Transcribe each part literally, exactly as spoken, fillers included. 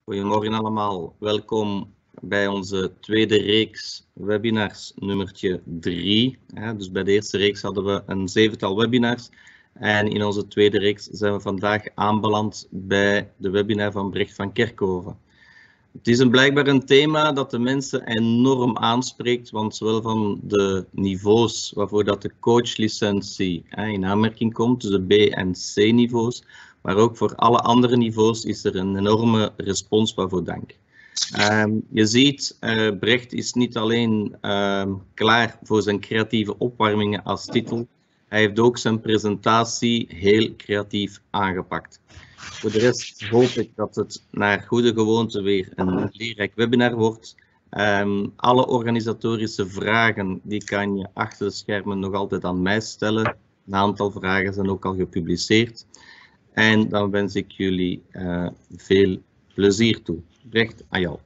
Goedemorgen allemaal, welkom bij onze tweede reeks webinars, nummertje drie. Dus bij de eerste reeks hadden we een zevental webinars en in onze tweede reeks zijn we vandaag aanbeland bij de webinar van Brecht van Kerkhoven. Het is een, blijkbaar een thema dat de mensen enorm aanspreekt, want zowel van de niveaus waarvoor dat de coachlicentie in aanmerking komt, dus de B- en C-niveaus, maar ook voor alle andere niveaus is er een enorme respons waarvoor dank. Um, je ziet, uh, Brecht is niet alleen um, klaar voor zijn creatieve opwarmingen als titel, hij heeft ook zijn presentatie heel creatief aangepakt. Voor de rest hoop ik dat het naar goede gewoonte weer een leerrijk webinar wordt. Um, alle organisatorische vragen die kan je achter de schermen nog altijd aan mij stellen. Een aantal vragen zijn ook al gepubliceerd. En dan wens ik jullie uh, veel plezier toe. Brecht, aan jou.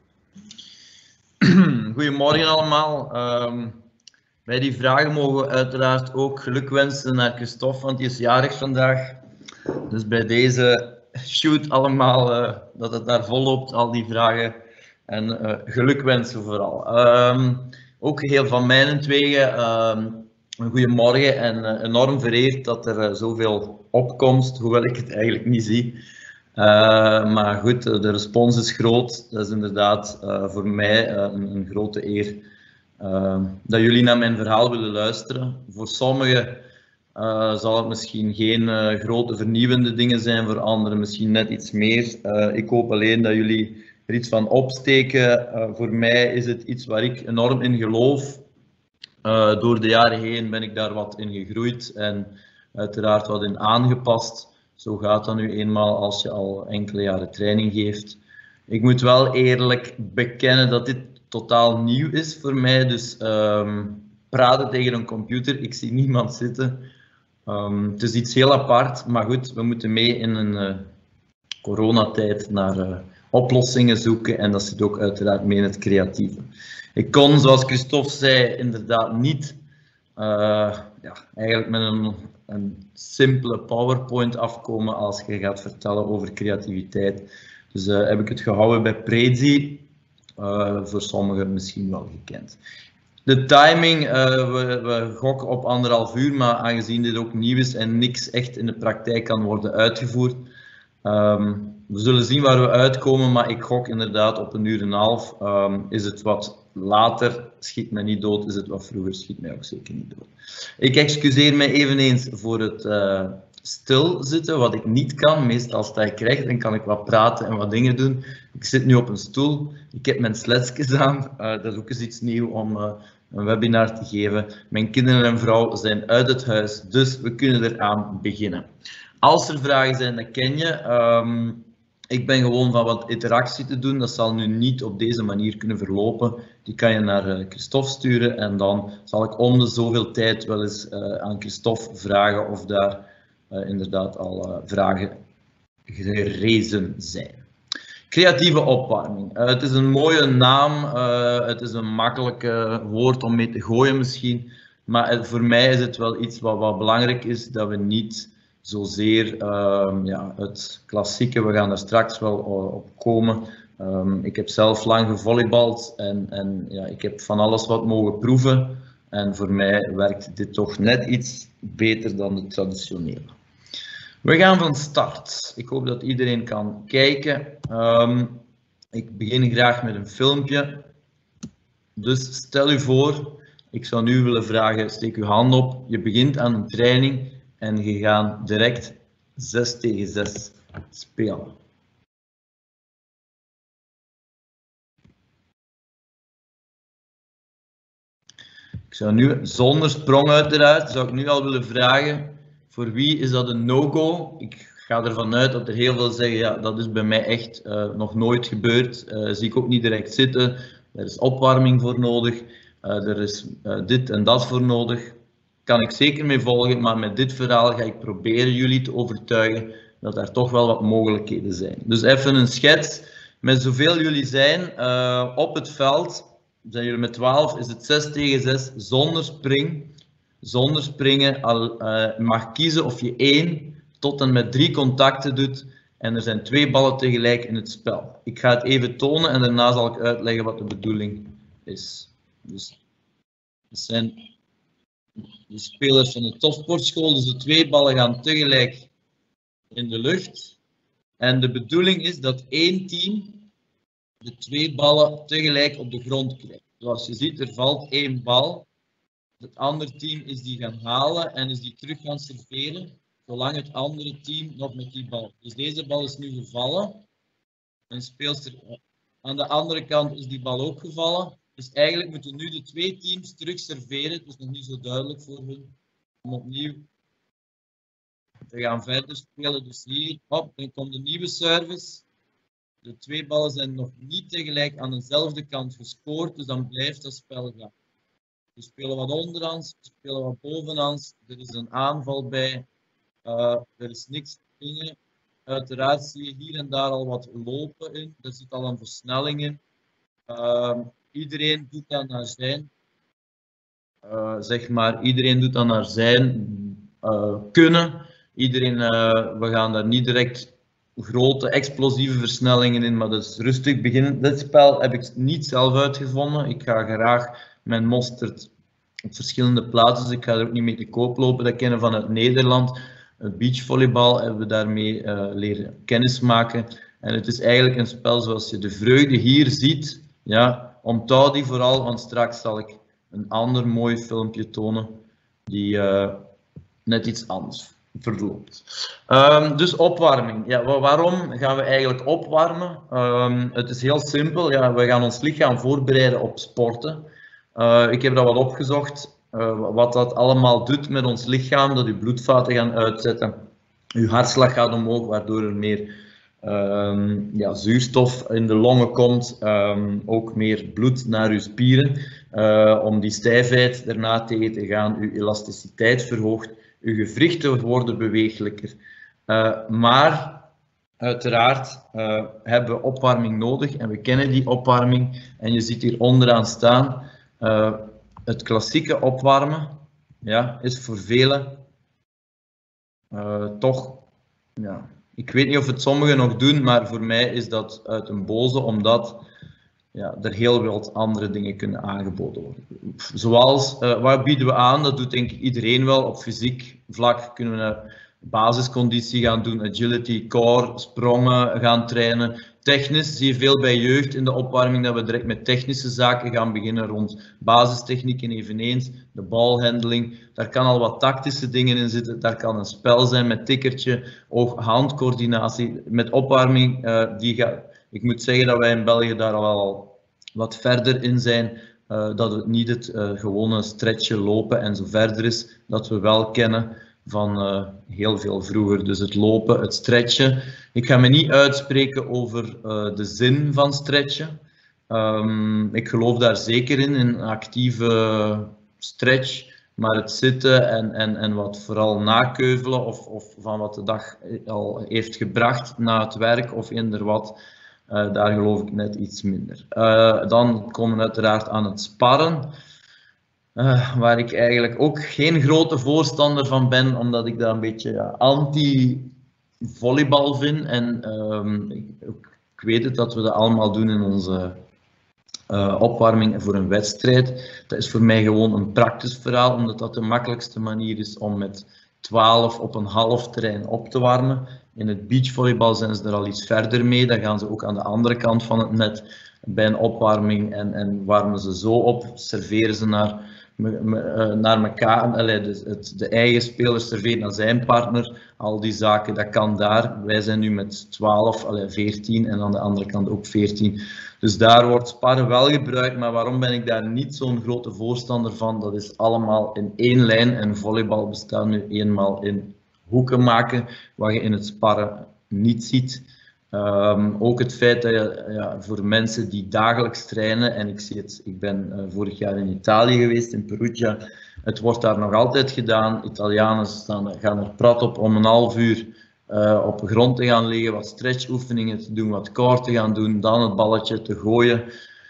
Goedemorgen allemaal. Um, bij die vragen mogen we uiteraard ook geluk wensen naar Christophe, want die is jarig vandaag. Dus bij deze shoot allemaal uh, dat het daar vol loopt, al die vragen. En uh, geluk wensen vooral. Um, ook geheel van mijnentwege um, een goedemorgen en uh, enorm vereerd dat er uh, zoveel opkomst, hoewel ik het eigenlijk niet zie. Uh, maar goed, de respons is groot. Dat is inderdaad uh, voor mij uh, een, een grote eer uh, dat jullie naar mijn verhaal willen luisteren. Voor sommigen uh, zal het misschien geen uh, grote vernieuwende dingen zijn, voor anderen misschien net iets meer. Uh, ik hoop alleen dat jullie er iets van opsteken. Uh, voor mij is het iets waar ik enorm in geloof. Uh, door de jaren heen ben ik daar wat in gegroeid en uiteraard wat in aangepast. Zo gaat dat nu eenmaal als je al enkele jaren training geeft. Ik moet wel eerlijk bekennen dat dit totaal nieuw is voor mij. Dus um, praten tegen een computer, ik zie niemand zitten. Um, het is iets heel apart, maar goed, we moeten mee in een uh, coronatijd naar uh, oplossingen zoeken. En dat zit ook uiteraard mee in het creatieve. Ik kon, zoals Christophe zei, inderdaad niet uh, ja, eigenlijk met een, een simpele PowerPoint afkomen als je gaat vertellen over creativiteit. Dus uh, heb ik het gehouden bij Prezi, uh, voor sommigen misschien wel gekend. De timing, uh, we, we gokken op anderhalf uur, maar aangezien dit ook nieuw is en niks echt in de praktijk kan worden uitgevoerd, um, we zullen zien waar we uitkomen, maar ik gok inderdaad op een uur en een half. Um, is het wat later, schiet mij niet dood, is het wat vroeger, schiet mij ook zeker niet dood. Ik excuseer mij eveneens voor het uh, stilzitten, wat ik niet kan. Meestal sta ik recht en kan ik wat praten en wat dingen doen. Ik zit nu op een stoel, ik heb mijn sletsjes aan, uh, dat is ook eens iets nieuws om uh, een webinar te geven. Mijn kinderen en vrouw zijn uit het huis, dus we kunnen eraan beginnen. Als er vragen zijn, dat ken je. Um, Ik ben gewoon van wat interactie te doen, dat zal nu niet op deze manier kunnen verlopen. Die kan je naar Christophe sturen en dan zal ik om de zoveel tijd wel eens uh, aan Christophe vragen of daar uh, inderdaad al uh, vragen gerezen zijn. Creatieve opwarming. Uh, het is een mooie naam, uh, het is een makkelijk uh, woord om mee te gooien misschien, maar uh, voor mij is het wel iets wat, wat belangrijk is, dat we niet zozeer um, ja, het klassieke, we gaan er straks wel op komen. Um, ik heb zelf lang gevolleybald en, en ja, ik heb van alles wat mogen proeven. En voor mij werkt dit toch net iets beter dan de traditionele. We gaan van start. Ik hoop dat iedereen kan kijken. Um, ik begin graag met een filmpje. Dus stel u voor, ik zou nu willen vragen, steek uw hand op. Je begint aan een training. En je gaat direct zes tegen zes spelen. Ik zou nu, zonder sprong uiteraard, zou ik nu al willen vragen, voor wie is dat een no-go? Ik ga ervan uit dat er heel veel zeggen, ja, dat is bij mij echt uh, nog nooit gebeurd. Uh, zie ik ook niet direct zitten. Er is opwarming voor nodig. Uh, er is uh, dit en dat voor nodig. Kan ik zeker mee volgen, maar met dit verhaal ga ik proberen jullie te overtuigen dat er toch wel wat mogelijkheden zijn. Dus even een schets. Met zoveel jullie zijn uh, op het veld, zijn jullie met twaalf, is het zes tegen zes zonder spring. Zonder springen, al uh, mag kiezen of je één tot en met drie contacten doet En er zijn twee ballen tegelijk in het spel. Ik ga het even tonen en daarna zal ik uitleggen wat de bedoeling is. Dus, het zijn de spelers van de topsportschool, dus de twee ballen gaan tegelijk in de lucht. En de bedoeling is dat één team de twee ballen tegelijk op de grond krijgt. Zoals je ziet, er valt één bal. Het andere team is die gaan halen en is die terug gaan serveren, zolang het andere team nog met die bal. Dus deze bal is nu gevallen. En speelster aan de andere kant is die bal ook gevallen. Dus eigenlijk moeten nu de twee teams terug serveren. Het is nog niet zo duidelijk voor hun. Om opnieuw te gaan verder spelen. Dus hier, hop, dan komt de nieuwe service. De twee ballen zijn nog niet tegelijk aan dezelfde kant gescoord, dus dan blijft dat spel gaan. We spelen wat onderhands, we spelen wat bovenhands. Er is een aanval bij. Uh, er is niks te dingen. Uiteraard zie je hier en daar al wat lopen in. Er zit al een versnelling in. Uh, iedereen doet dat naar zijn. Uh, zeg maar, iedereen doet dat naar zijn uh, kunnen. Iedereen, uh, we gaan daar niet direct grote explosieve versnellingen in, maar dat is rustig beginnen. Dit spel heb ik niet zelf uitgevonden. Ik ga graag mijn mosterd op verschillende plaatsen, dus ik ga er ook niet mee te koop lopen. Dat kennen vanuit Nederland. Het beachvolleybal hebben we daarmee uh, leren kennismaken. En het is eigenlijk een spel zoals je de vreugde hier ziet. Ja, onthoud die vooral, want straks zal ik een ander mooi filmpje tonen die uh, net iets anders verloopt. Um, dus opwarming. Ja, waarom gaan we eigenlijk opwarmen? Um, het is heel simpel. Ja, we gaan ons lichaam voorbereiden op sporten. Uh, ik heb dat wat opgezocht. Uh, wat dat allemaal doet met ons lichaam. Dat uw bloedvaten gaan uitzetten. Uw hartslag gaat omhoog, waardoor er meer um, ja, zuurstof in de longen komt. Um, ook meer bloed naar uw spieren. Uh, om die stijfheid erna tegen te gaan. Uw elasticiteit verhoogt. Uw gewrichten worden beweeglijker. Uh, maar uiteraard uh, hebben we opwarming nodig en we kennen die opwarming. En je ziet hier onderaan staan, uh, het klassieke opwarmen ja, is voor velen uh, toch, ja, ik weet niet of het sommigen nog doen, maar voor mij is dat uit een boze, omdat ja, er heel wat andere dingen kunnen aangeboden worden. Zoals, uh, wat bieden we aan? Dat doet denk ik iedereen wel. Op fysiek vlak kunnen we een basisconditie gaan doen, agility, core, sprongen gaan trainen. Technisch zie je veel bij jeugd in de opwarming dat we direct met technische zaken gaan beginnen rond basistechnieken eveneens, de balhandling. Daar kan al wat tactische dingen in zitten. Daar kan een spel zijn met tikkertje, ook handcoördinatie. Met opwarming, uh, die gaat... Ik moet zeggen dat wij in België daar al wat verder in zijn, uh, dat het niet het uh, gewone stretchen, lopen en zo verder is, dat we wel kennen van uh, heel veel vroeger. Dus het lopen, het stretchen. Ik ga me niet uitspreken over uh, de zin van stretchen. Um, ik geloof daar zeker in, in actieve stretch, maar het zitten en, en, en wat vooral nakeuvelen of, of van wat de dag al heeft gebracht na het werk of eender wat, Uh, daar geloof ik net iets minder. Uh, dan komen we uiteraard aan het sparren, uh, waar ik eigenlijk ook geen grote voorstander van ben, omdat ik dat een beetje ja, anti-volleybal vind. En um, ik, ik weet het dat we dat allemaal doen in onze uh, opwarming voor een wedstrijd. Dat is voor mij gewoon een praktisch verhaal, omdat dat de makkelijkste manier is om met twaalf op een half terrein op te warmen. In het beachvolleybal zijn ze er al iets verder mee. Dan gaan ze ook aan de andere kant van het net bij een opwarming en, en warmen ze zo op. Serveren ze naar, naar elkaar. Allee, de, het, de eigen speler serveert naar zijn partner. Al die zaken, dat kan daar. Wij zijn nu met twaalf, allee, veertien en aan de andere kant ook veertien. Dus daar wordt sparren wel gebruikt. Maar waarom ben ik daar niet zo'n grote voorstander van? Dat is allemaal in één lijn. En volleybal bestaat nu eenmaal in hoeken maken, wat je in het sparren niet ziet. Um, ook het feit dat je ja, voor mensen die dagelijks trainen, en ik zie het, ik ben uh, vorig jaar in Italië geweest, in Perugia, het wordt daar nog altijd gedaan. Italianen staan, gaan er prat op om een half uur uh, op de grond te gaan liggen, wat stretchoefeningen te doen, wat core te gaan doen, dan het balletje te gooien,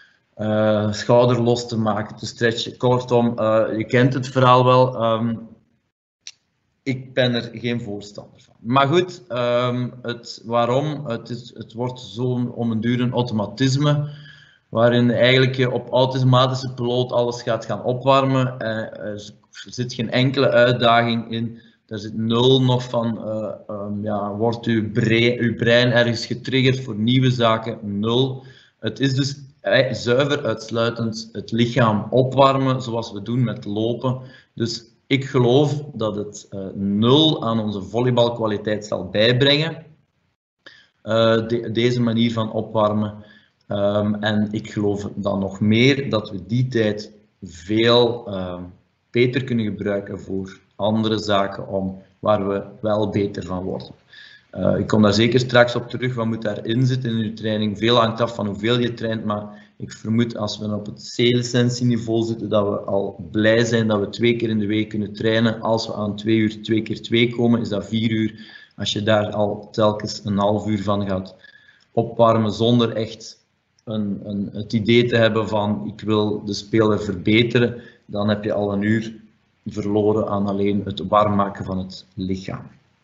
uh, schouder los te maken, te stretchen. Kortom, uh, je kent het verhaal wel. Um, ik ben er geen voorstander van. Maar goed, um, het, waarom? Het, is, het wordt zo om een duur een automatisme, waarin eigenlijk je op automatische piloot alles gaat gaan opwarmen. Uh, er zit geen enkele uitdaging in. Er zit nul nog van, uh, um, ja, wordt uw brein, uw brein ergens getriggerd voor nieuwe zaken? Nul. Het is dus zuiver uitsluitend het lichaam opwarmen, zoals we doen met lopen. Dus ik geloof dat het uh, nul aan onze volleybalkwaliteit zal bijbrengen, uh, de, deze manier van opwarmen. Um, en ik geloof dan nog meer dat we die tijd veel uh, beter kunnen gebruiken voor andere zaken om, waar we wel beter van worden. Uh, ik kom daar zeker straks op terug, wat moet daarin zitten in uw training. Veel hangt af van hoeveel je traint, maar ik vermoed als we op het C-licentieniveau zitten, dat we al blij zijn dat we twee keer in de week kunnen trainen. Als we aan twee uur, twee keer twee komen, is dat vier uur. Als je daar al telkens een half uur van gaat opwarmen zonder echt een, een, het idee te hebben van ik wil de speler verbeteren, dan heb je al een uur verloren aan alleen het warm maken van het lichaam.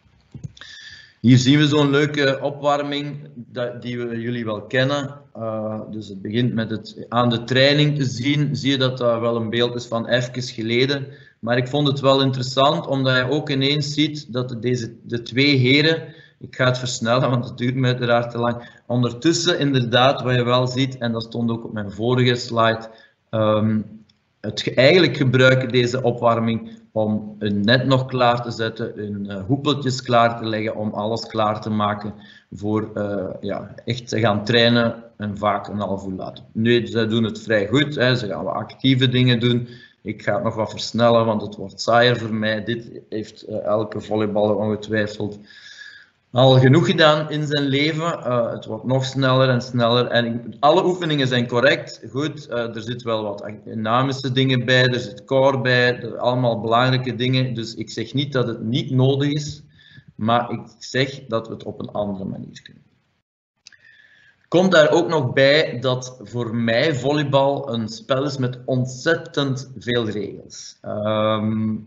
Hier zien we zo'n leuke opwarming die we jullie wel kennen. Uh, dus het begint met het aan de training te zien. Zie je dat dat wel een beeld is van even geleden. Maar ik vond het wel interessant omdat je ook ineens ziet dat deze, de twee heren, ik ga het versnellen want het duurt me uiteraard te lang, ondertussen inderdaad wat je wel ziet, en dat stond ook op mijn vorige slide, um, het eigenlijk gebruiken deze opwarming om een net nog klaar te zetten, hun uh, hoepeltjes klaar te leggen, om alles klaar te maken voor uh, ja, echt te gaan trainen en vaak een half uur later. Nu, ze doen het vrij goed, hè. Ze gaan wat actieve dingen doen. Ik ga het nog wat versnellen, want het wordt saaier voor mij. Dit heeft uh, elke volleyballer ongetwijfeld al genoeg gedaan in zijn leven. Uh, het wordt nog sneller en sneller. En ik, alle oefeningen zijn correct. Goed, uh, er zit wel wat dynamische dingen bij, er zit core bij, er, allemaal belangrijke dingen. Dus ik zeg niet dat het niet nodig is, maar ik zeg dat we het op een andere manier kunnen. Komt daar ook nog bij dat voor mij volleybal een spel is met ontzettend veel regels. Um,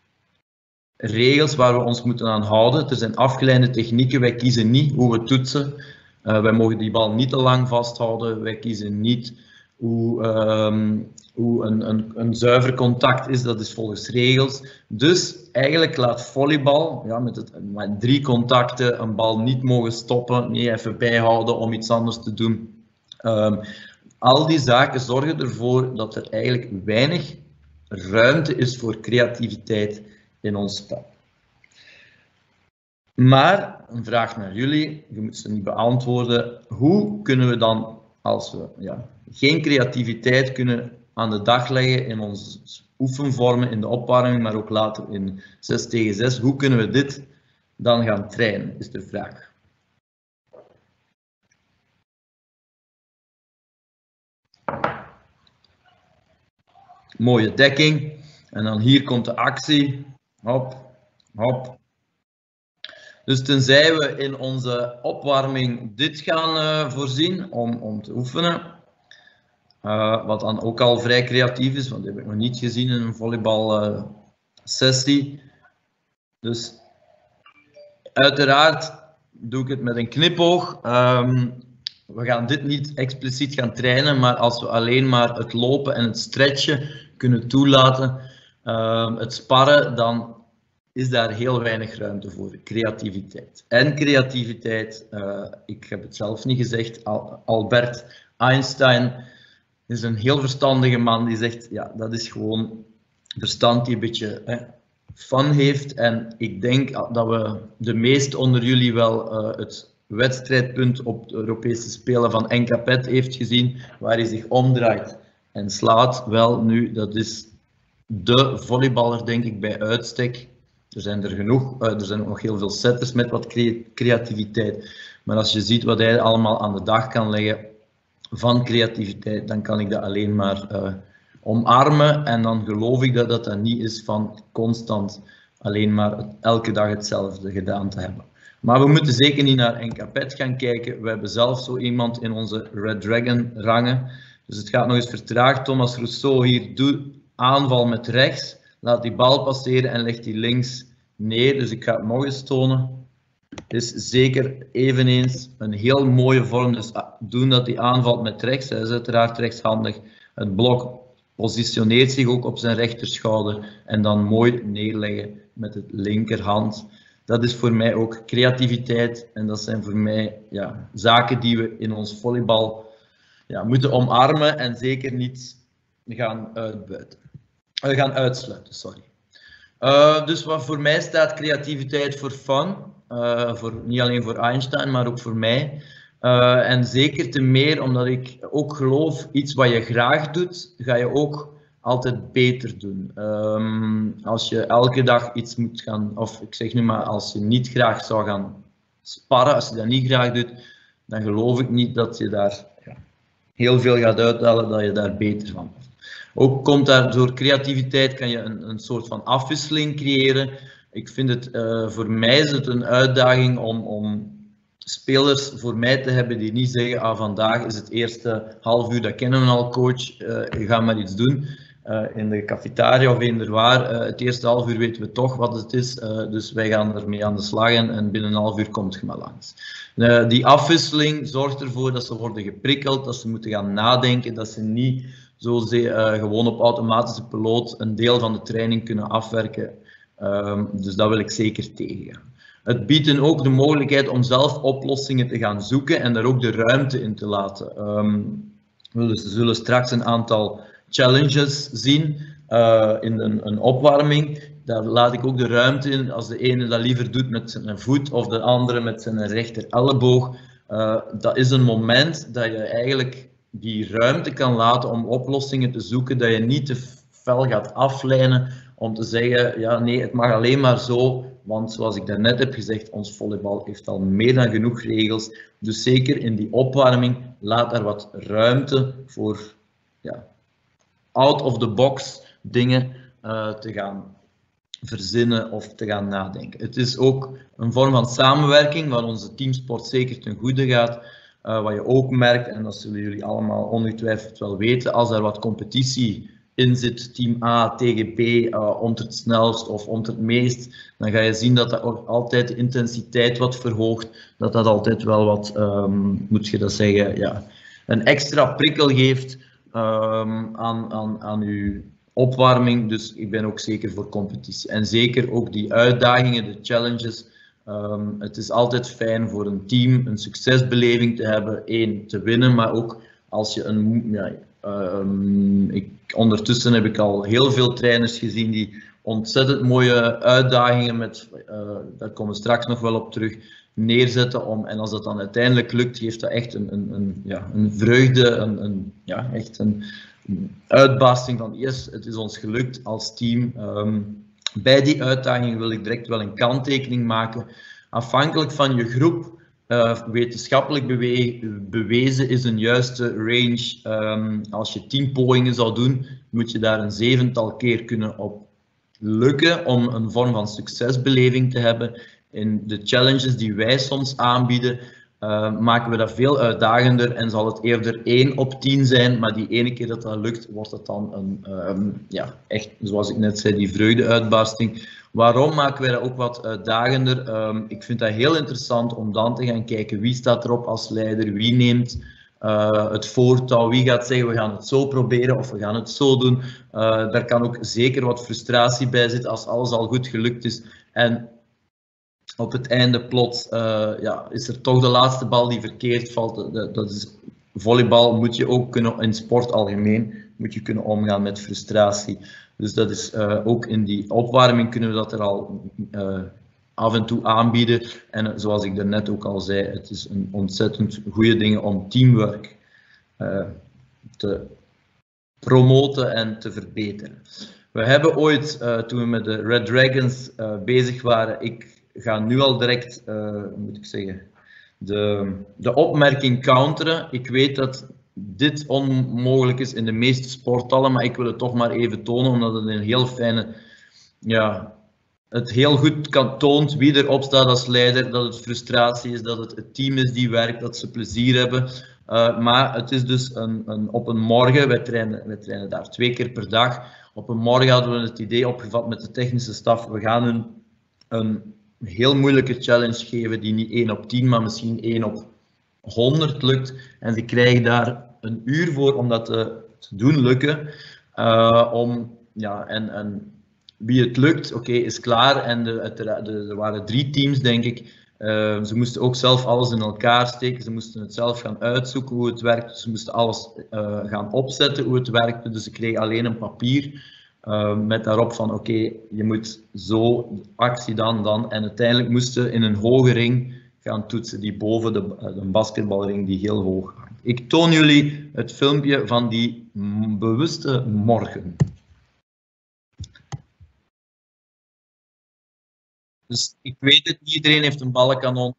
regels waar we ons moeten aan houden. Er zijn afgeleide technieken, wij kiezen niet hoe we toetsen. Uh, wij mogen die bal niet te lang vasthouden, wij kiezen niet hoe, um, hoe een, een, een zuiver contact is, dat is volgens regels. Dus eigenlijk laat volleybal, ja, met, het, met drie contacten, een bal niet mogen stoppen, niet even bijhouden om iets anders te doen. Um, al die zaken zorgen ervoor dat er eigenlijk weinig ruimte is voor creativiteit in ons spel. Maar, een vraag naar jullie, je moet ze niet beantwoorden. Hoe kunnen we dan, als we ja, geen creativiteit kunnen aan de dag leggen in onze oefenvormen, in de opwarming, maar ook later in zes tegen zes, hoe kunnen we dit dan gaan trainen, is de vraag. Mooie dekking. En dan hier komt de actie. Hop, hop. Dus tenzij we in onze opwarming dit gaan uh, voorzien om, om te oefenen, uh, wat dan ook al vrij creatief is, want dat heb ik nog niet gezien in een volleybal uh, sessie. Dus uiteraard doe ik het met een knipoog. Um, we gaan dit niet expliciet gaan trainen, maar als we alleen maar het lopen en het stretchen kunnen toelaten, uh, het sparren, dan is daar heel weinig ruimte voor creativiteit. En creativiteit, uh, ik heb het zelf niet gezegd, Al Albert Einstein is een heel verstandige man die zegt, ja, dat is gewoon verstand die een beetje hè, fun heeft. En ik denk dat we de meesten onder jullie wel uh, het wedstrijdpunt op de Europese Spelen van Enkapet heeft gezien, waar hij zich omdraait en slaat. Wel, nu, dat is de volleyballer, denk ik, bij uitstek. Er zijn er genoeg, er zijn ook nog heel veel setters met wat creativiteit. Maar als je ziet wat hij allemaal aan de dag kan leggen van creativiteit, dan kan ik dat alleen maar uh, omarmen. En dan geloof ik dat dat, dat niet is van constant alleen maar elke dag hetzelfde gedaan te hebben. Maar we moeten zeker niet naar Enkapet gaan kijken. We hebben zelf zo iemand in onze Red Dragon rangen. Dus het gaat nog eens vertraagd. Thomas Rousseau hier doet aanval met rechts. Laat die bal passeren en legt die links neer, dus ik ga het nog eens tonen. Het is zeker eveneens een heel mooie vorm, dus doen dat hij aanvalt met rechts, hij is uiteraard rechtshandig. Het blok positioneert zich ook op zijn rechterschouder en dan mooi neerleggen met het linkerhand. Dat is voor mij ook creativiteit en dat zijn voor mij ja, zaken die we in ons volleybal ja, moeten omarmen en zeker niet gaan uitbuiten. Uh, gaan uitsluiten, sorry. Uh, dus wat voor mij staat creativiteit voor fun, uh, voor, niet alleen voor Einstein, maar ook voor mij. Uh, en zeker te meer omdat ik ook geloof, iets wat je graag doet, ga je ook altijd beter doen. Um, als je elke dag iets moet gaan, of ik zeg nu maar, als je niet graag zou gaan sparren, als je dat niet graag doet, dan geloof ik niet dat je daar ja, heel veel gaat uithalen, dat je daar beter van wordt. Ook komt daar door creativiteit kan je een, een soort van afwisseling creëren. Ik vind het, uh, voor mij is het een uitdaging om, om spelers voor mij te hebben die niet zeggen, ah, vandaag is het eerste half uur, dat kennen we al, coach, uh, ga maar iets doen. Uh, in de cafetaria of eender waar, uh, het eerste half uur weten we toch wat het is, uh, dus wij gaan ermee aan de slag en, en binnen een half uur komt je maar langs. Uh, die afwisseling zorgt ervoor dat ze worden geprikkeld, dat ze moeten gaan nadenken, dat ze niet zo ze, uh, gewoon op automatische piloot een deel van de training kunnen afwerken. Um, dus dat wil ik zeker tegengaan. Het biedt hen ook de mogelijkheid om zelf oplossingen te gaan zoeken en daar ook de ruimte in te laten. Um, we zullen straks een aantal challenges zien uh, in een, een opwarming. Daar laat ik ook de ruimte in als de ene dat liever doet met zijn voet of de andere met zijn rechter elleboog. Uh, dat is een moment dat je eigenlijk die ruimte kan laten om oplossingen te zoeken, dat je niet te fel gaat aflijnen om te zeggen, ja nee, het mag alleen maar zo, want zoals ik daarnet heb gezegd, ons volleybal heeft al meer dan genoeg regels. Dus zeker in die opwarming, laat daar wat ruimte voor ja, out of the box dingen uh, te gaan verzinnen of te gaan nadenken. Het is ook een vorm van samenwerking waar onze teamsport zeker ten goede gaat. Uh, wat je ook merkt, en dat zullen jullie allemaal ongetwijfeld wel weten, als er wat competitie in zit, team A tegen B, uh, onder het snelst of onder het meest, dan ga je zien dat dat ook altijd de intensiteit wat verhoogt, dat dat altijd wel wat, um, moet je dat zeggen, ja, een extra prikkel geeft um, aan, aan, aan je opwarming. Dus ik ben ook zeker voor competitie. En zeker ook die uitdagingen, de challenges. Um, het is altijd fijn voor een team een succesbeleving te hebben, één, te winnen, maar ook als je een... Ja, um, ik, ondertussen heb ik al heel veel trainers gezien die ontzettend mooie uitdagingen, met, uh, daar komen we straks nog wel op terug, neerzetten. Om, en als dat dan uiteindelijk lukt, geeft dat echt een, een, een, ja, een vreugde, een, een, ja, echt een, een uitbarsting van yes, het is ons gelukt als team. Um, Bij die uitdaging wil ik direct wel een kanttekening maken. Afhankelijk van je groep, uh, wetenschappelijk bewe bewezen is een juiste range. Um, als je tien pogingen zou doen, moet je daar een zevental keer kunnen op lukken om een vorm van succesbeleving te hebben. In de challenges die wij soms aanbieden, uh, maken we dat veel uitdagender en zal het eerder één op tien zijn, maar die ene keer dat dat lukt, wordt dat dan een, um, ja, echt, zoals ik net zei, die vreugdeuitbarsting. Waarom maken wij dat ook wat uitdagender? Um, ik vind dat heel interessant om dan te gaan kijken wie staat erop als leider, wie neemt uh, het voortouw, wie gaat zeggen we gaan het zo proberen of we gaan het zo doen. Uh, daar kan ook zeker wat frustratie bij zitten als alles al goed gelukt is en op het einde plots uh, ja, is er toch de laatste bal die verkeerd valt. Dat, dat is, volleybal moet je ook kunnen, in sport algemeen, moet je kunnen omgaan met frustratie. Dus dat is uh, ook in die opwarming kunnen we dat er al uh, af en toe aanbieden. En uh, zoals ik daarnet ook al zei, het is een ontzettend goede ding om teamwork uh, te promoten en te verbeteren. We hebben ooit, uh, toen we met de Red Dragons uh, bezig waren, ik ga nu al direct, uh, moet ik zeggen, de, de opmerking counteren. Ik weet dat dit onmogelijk is in de meeste sporttallen, maar ik wil het toch maar even tonen, omdat het een heel fijne, ja, het heel goed kan toont wie erop staat als leider, dat het frustratie is, dat het het team is die werkt, dat ze plezier hebben. Uh, maar het is dus een, een, op een morgen, wij trainen, wij trainen daar twee keer per dag. Op een morgen hadden we het idee opgevat met de technische staf, we gaan hun een heel moeilijke challenge geven die niet één op tien, maar misschien één op honderd lukt. En ze krijgen daar een uur voor om dat te, te doen lukken. Uh, om, ja, en, en wie het lukt, oké, okay, is klaar. En de, de, de, er waren drie teams, denk ik. Uh, ze moesten ook zelf alles in elkaar steken. Ze moesten het zelf gaan uitzoeken hoe het werkte. Ze moesten alles uh, gaan opzetten hoe het werkte. Dus ze kregen alleen een papier uh, met daarop van oké, okay, je moet zo, actie dan, dan. En uiteindelijk moesten in een hoge ring gaan toetsen die boven de, de basketbalring die heel hoog hangt. Ik toon jullie het filmpje van die bewuste morgen. Dus ik weet het, niet iedereen heeft een ballenkanon.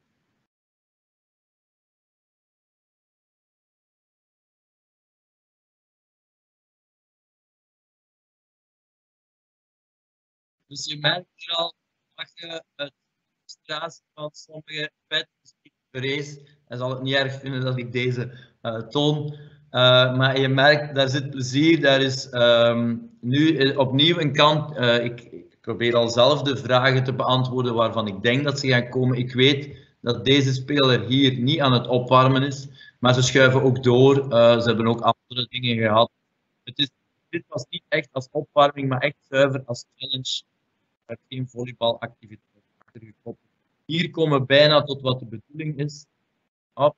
Dus je merkt hier al dat je het frustratie van sommige fans vrees. Hij zal het niet erg vinden dat ik deze uh, toon. Uh, maar je merkt, daar zit plezier. Daar is um, nu opnieuw een kant. Uh, ik, ik probeer al zelf de vragen te beantwoorden waarvan ik denk dat ze gaan komen. Ik weet dat deze speler hier niet aan het opwarmen is. Maar ze schuiven ook door. Uh, ze hebben ook andere dingen gehad. Het is, dit was niet echt als opwarming, maar echt zuiver als challenge. Er is geen volleybalactiviteit achter gekoppeld. Hier komen we bijna tot wat de bedoeling is. Op,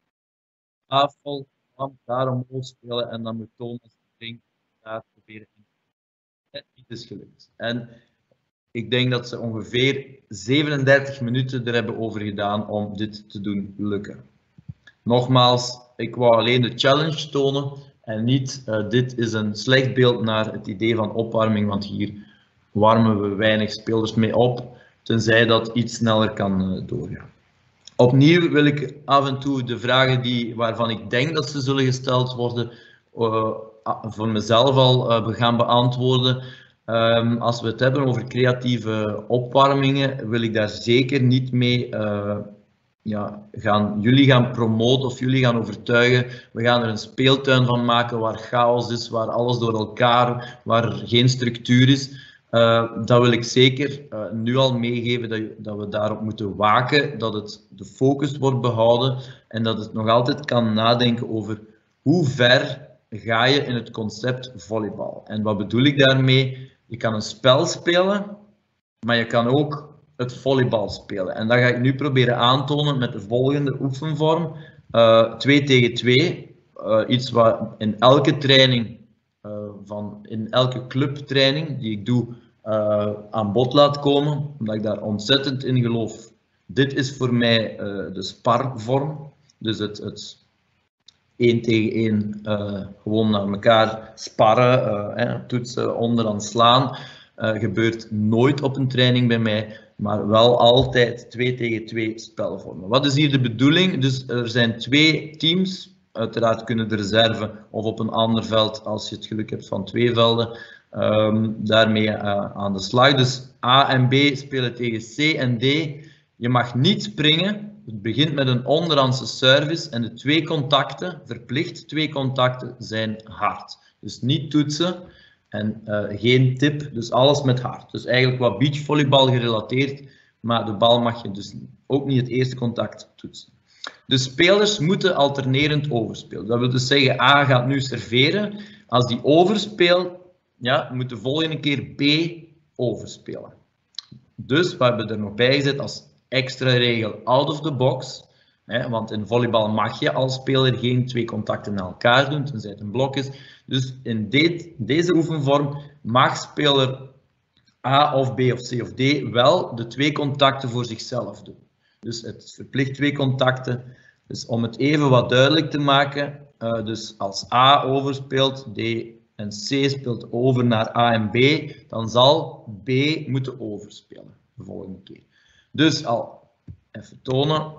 tafel, daar omhoog spelen en dan moet Thomas de ring daar proberen in. Het is gelukt. En ik denk dat ze ongeveer zevenendertig minuten er hebben over gedaan om dit te doen lukken. Nogmaals, ik wou alleen de challenge tonen en niet, uh, dit is een slecht beeld naar het idee van opwarming, want hier warmen we weinig spelers mee op, tenzij dat iets sneller kan uh, doorgaan. Opnieuw wil ik af en toe de vragen die, waarvan ik denk dat ze zullen gesteld worden, uh, voor mezelf al uh, gaan beantwoorden. Um, als we het hebben over creatieve opwarmingen, wil ik daar zeker niet mee uh, ja, gaan, jullie gaan promoten of jullie gaan overtuigen. We gaan er een speeltuin van maken waar chaos is, waar alles door elkaar, waar er geen structuur is. Uh, dat wil ik zeker uh, nu al meegeven, dat, dat we daarop moeten waken, dat het de focus wordt behouden en dat het nog altijd kan nadenken over hoe ver ga je in het concept volleybal. En wat bedoel ik daarmee? Je kan een spel spelen, maar je kan ook het volleybal spelen. En dat ga ik nu proberen aantonen met de volgende oefenvorm. Uh, twee tegen twee, uh, iets wat in elke training Uh, van in elke clubtraining die ik doe uh, aan bod laat komen, omdat ik daar ontzettend in geloof. Dit is voor mij uh, de sparvorm, dus het, het één tegen één uh, gewoon naar elkaar sparren, uh, hè, toetsen, onderaan slaan, uh, gebeurt nooit op een training bij mij, maar wel altijd twee tegen twee spelvormen. Wat is hier de bedoeling? Dus er zijn twee teams. Uiteraard kunnen de reserve of op een ander veld, als je het geluk hebt van twee velden, um, daarmee uh, aan de slag. Dus A en B spelen tegen C en D. Je mag niet springen. Het begint met een onderhandse service en de twee contacten, verplicht twee contacten, zijn hard. Dus niet toetsen en uh, geen tip, dus alles met hard. Dus eigenlijk wat beachvolleybal gerelateerd, maar de bal mag je dus ook niet het eerste contact toetsen. De spelers moeten alternerend overspelen. Dat wil dus zeggen, A gaat nu serveren. Als die overspeelt, ja, moet de volgende keer B overspelen. Dus we hebben er nog bij gezet als extra regel out of the box. Hè, want in volleybal mag je als speler geen twee contacten naar elkaar doen, tenzij het een blok is. Dus in dit, deze oefenvorm mag speler A of B of C of D wel de twee contacten voor zichzelf doen. Dus het verplicht twee contacten. Dus om het even wat duidelijk te maken, uh, dus als A overspeelt, D en C speelt over naar A en B, dan zal B moeten overspelen de volgende keer. Dus al even tonen.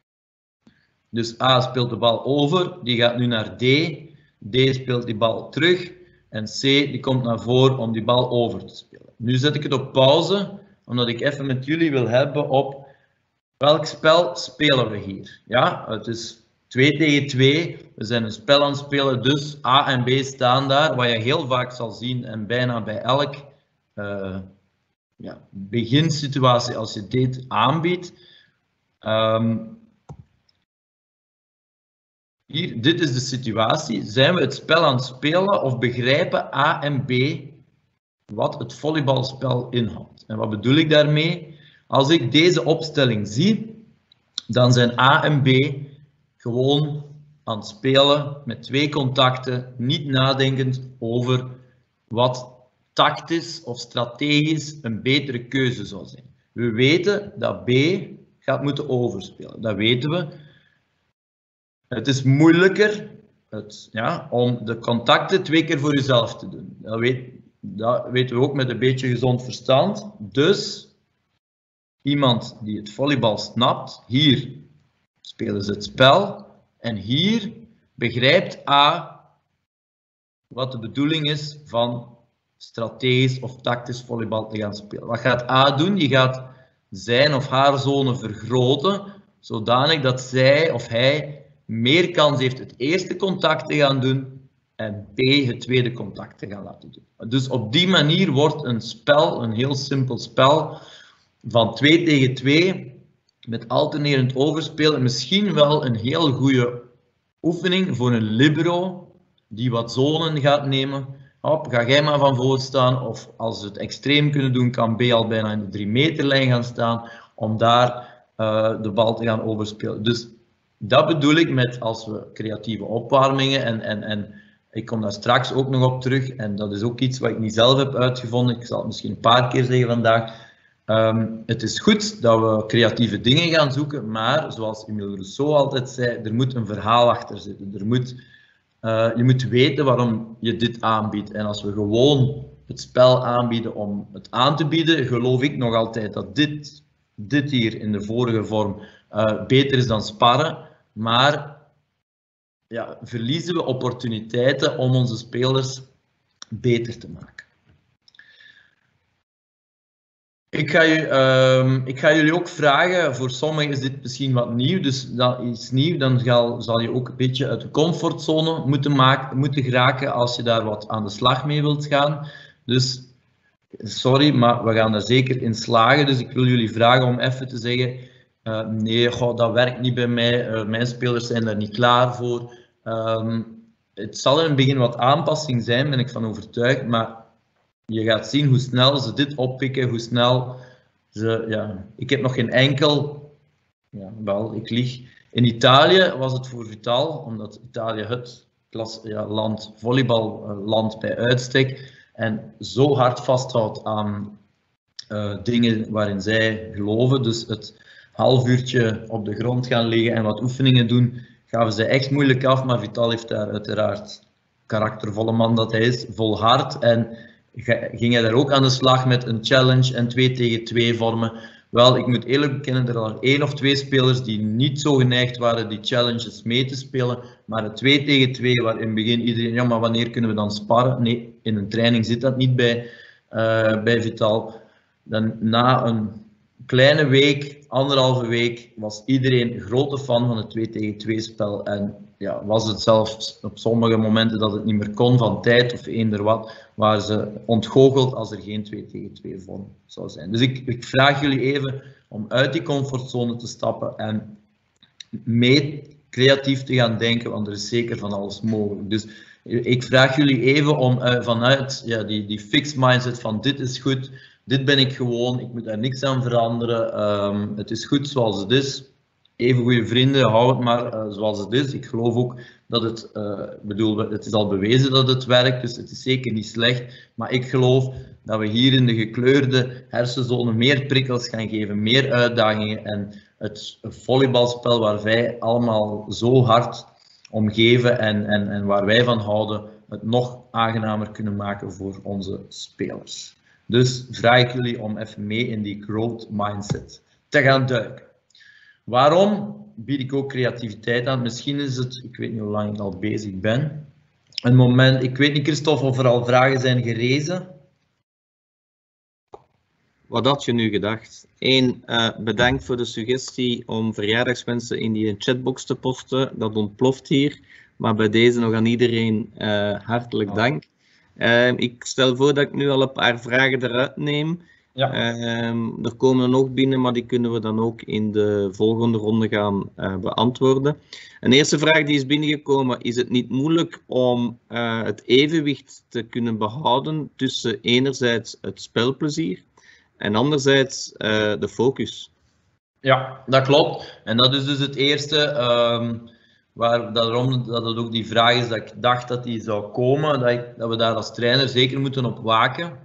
Dus A speelt de bal over, die gaat nu naar D. D speelt die bal terug en C die komt naar voren om die bal over te spelen. Nu zet ik het op pauze, omdat ik even met jullie wil hebben op welk spel spelen we hier. Ja, het is twee tegen twee. We zijn een spel aan het spelen, dus A en B staan daar. Wat je heel vaak zal zien en bijna bij elk uh, ja, beginsituatie als je dit aanbiedt. Um, hier, dit is de situatie. Zijn we het spel aan het spelen of begrijpen A en B wat het volleybalspel inhoudt? En wat bedoel ik daarmee? Als ik deze opstelling zie, dan zijn A en B gewoon aan het spelen met twee contacten, niet nadenkend over wat tactisch of strategisch een betere keuze zou zijn. We weten dat B gaat moeten overspelen, dat weten we. Het is moeilijker het, ja, om de contacten twee keer voor jezelf te doen. Dat, weet, dat weten we ook met een beetje gezond verstand. Dus iemand die het volleybal snapt, hier spelen ze het spel en hier begrijpt A wat de bedoeling is van strategisch of tactisch volleybal te gaan spelen. Wat gaat A doen? Die gaat zijn of haar zone vergroten, zodanig dat zij of hij meer kans heeft het eerste contact te gaan doen en B het tweede contact te gaan laten doen. Dus op die manier wordt een spel, een heel simpel spel, van twee tegen twee, met alternerend overspelen, misschien wel een heel goede oefening voor een libero, die wat zonen gaat nemen. Hop, ga jij maar van voor staan, of als ze het extreem kunnen doen, kan B al bijna in de drie meterlijn gaan staan, om daar uh, de bal te gaan overspelen. Dus dat bedoel ik met als we creatieve opwarmingen, en, en, en ik kom daar straks ook nog op terug, en dat is ook iets wat ik niet zelf heb uitgevonden, ik zal het misschien een paar keer zeggen vandaag. Um, het is goed dat we creatieve dingen gaan zoeken, maar zoals Emile Rousseau altijd zei, er moet een verhaal achter zitten. Er moet, uh, je moet weten waarom je dit aanbiedt. En als we gewoon het spel aanbieden om het aan te bieden, geloof ik nog altijd dat dit, dit hier in de vorige vorm uh, beter is dan sparren. Maar ja, verliezen we opportuniteiten om onze spelers beter te maken. Ik ga, u, um, ik ga jullie ook vragen, voor sommigen is dit misschien wat nieuw, dus dat is nieuw, dan zal, zal je ook een beetje uit de comfortzone moeten, maken, moeten geraken als je daar wat aan de slag mee wilt gaan. Dus sorry, maar we gaan er zeker in slagen, dus ik wil jullie vragen om even te zeggen, uh, nee, goh, dat werkt niet bij mij, uh, mijn spelers zijn daar niet klaar voor. Um, het zal in het begin wat aanpassing zijn, ben ik van overtuigd, maar je gaat zien hoe snel ze dit oppikken, hoe snel ze... Ja, ik heb nog geen enkel... Ja, wel, ik lieg. In Italië was het voor Vital, omdat Italië het klas, ja, land, volleyballand bij uitstek, en zo hard vasthoudt aan uh, dingen waarin zij geloven. Dus het half uurtje op de grond gaan liggen en wat oefeningen doen, gaven zij echt moeilijk af. Maar Vital heeft daar uiteraard, karaktervolle man dat hij is, volhard. En ging hij daar ook aan de slag met een challenge en twee tegen twee vormen. Wel, ik moet eerlijk bekennen, er waren één of twee spelers die niet zo geneigd waren die challenges mee te spelen, maar het twee tegen twee, waar in het begin iedereen, ja, maar wanneer kunnen we dan sparren? Nee, in een training zit dat niet bij, uh, bij Vital. Dan na een kleine week, anderhalve week, was iedereen grote fan van het twee tegen twee spel en ja, was het zelfs op sommige momenten dat het niet meer kon van tijd of eender wat, waren ze ontgoocheld als er geen twee tegen twee vorm zou zijn. Dus ik, ik vraag jullie even om uit die comfortzone te stappen en mee creatief te gaan denken, want er is zeker van alles mogelijk. Dus ik vraag jullie even om uh, vanuit ja, die, die fixed mindset van dit is goed, dit ben ik gewoon, ik moet daar niks aan veranderen, um, het is goed zoals het is. Even goede vrienden, hou het maar uh, zoals het is. Ik geloof ook dat het, uh, bedoel, het is al bewezen dat het werkt, dus het is zeker niet slecht. Maar ik geloof dat we hier in de gekleurde hersenzone meer prikkels gaan geven, meer uitdagingen. En het volleybalspel waar wij allemaal zo hard om geven en, en, en waar wij van houden, het nog aangenamer kunnen maken voor onze spelers. Dus vraag ik jullie om even mee in die growth mindset te gaan duiken. Waarom bied ik ook creativiteit aan? Misschien is het, ik weet niet hoe lang ik al bezig ben, een moment, ik weet niet Christophe of er al vragen zijn gerezen. Wat had je nu gedacht? Eén, uh, bedankt voor de suggestie om verjaardagswensen in die chatbox te posten. Dat ontploft hier, maar bij deze nog aan iedereen uh, hartelijk dank. Uh, ik stel voor dat ik nu al een paar vragen eruit neem. Ja. Um, er komen er nog binnen, maar die kunnen we dan ook in de volgende ronde gaan uh, beantwoorden. Een eerste vraag die is binnengekomen: is het niet moeilijk om uh, het evenwicht te kunnen behouden tussen enerzijds het spelplezier en anderzijds uh, de focus? Ja, dat klopt. En dat is dus het eerste, um, waar, daarom dat het ook die vraag is dat ik dacht dat die zou komen, dat, ik, dat we daar als trainer zeker moeten op waken.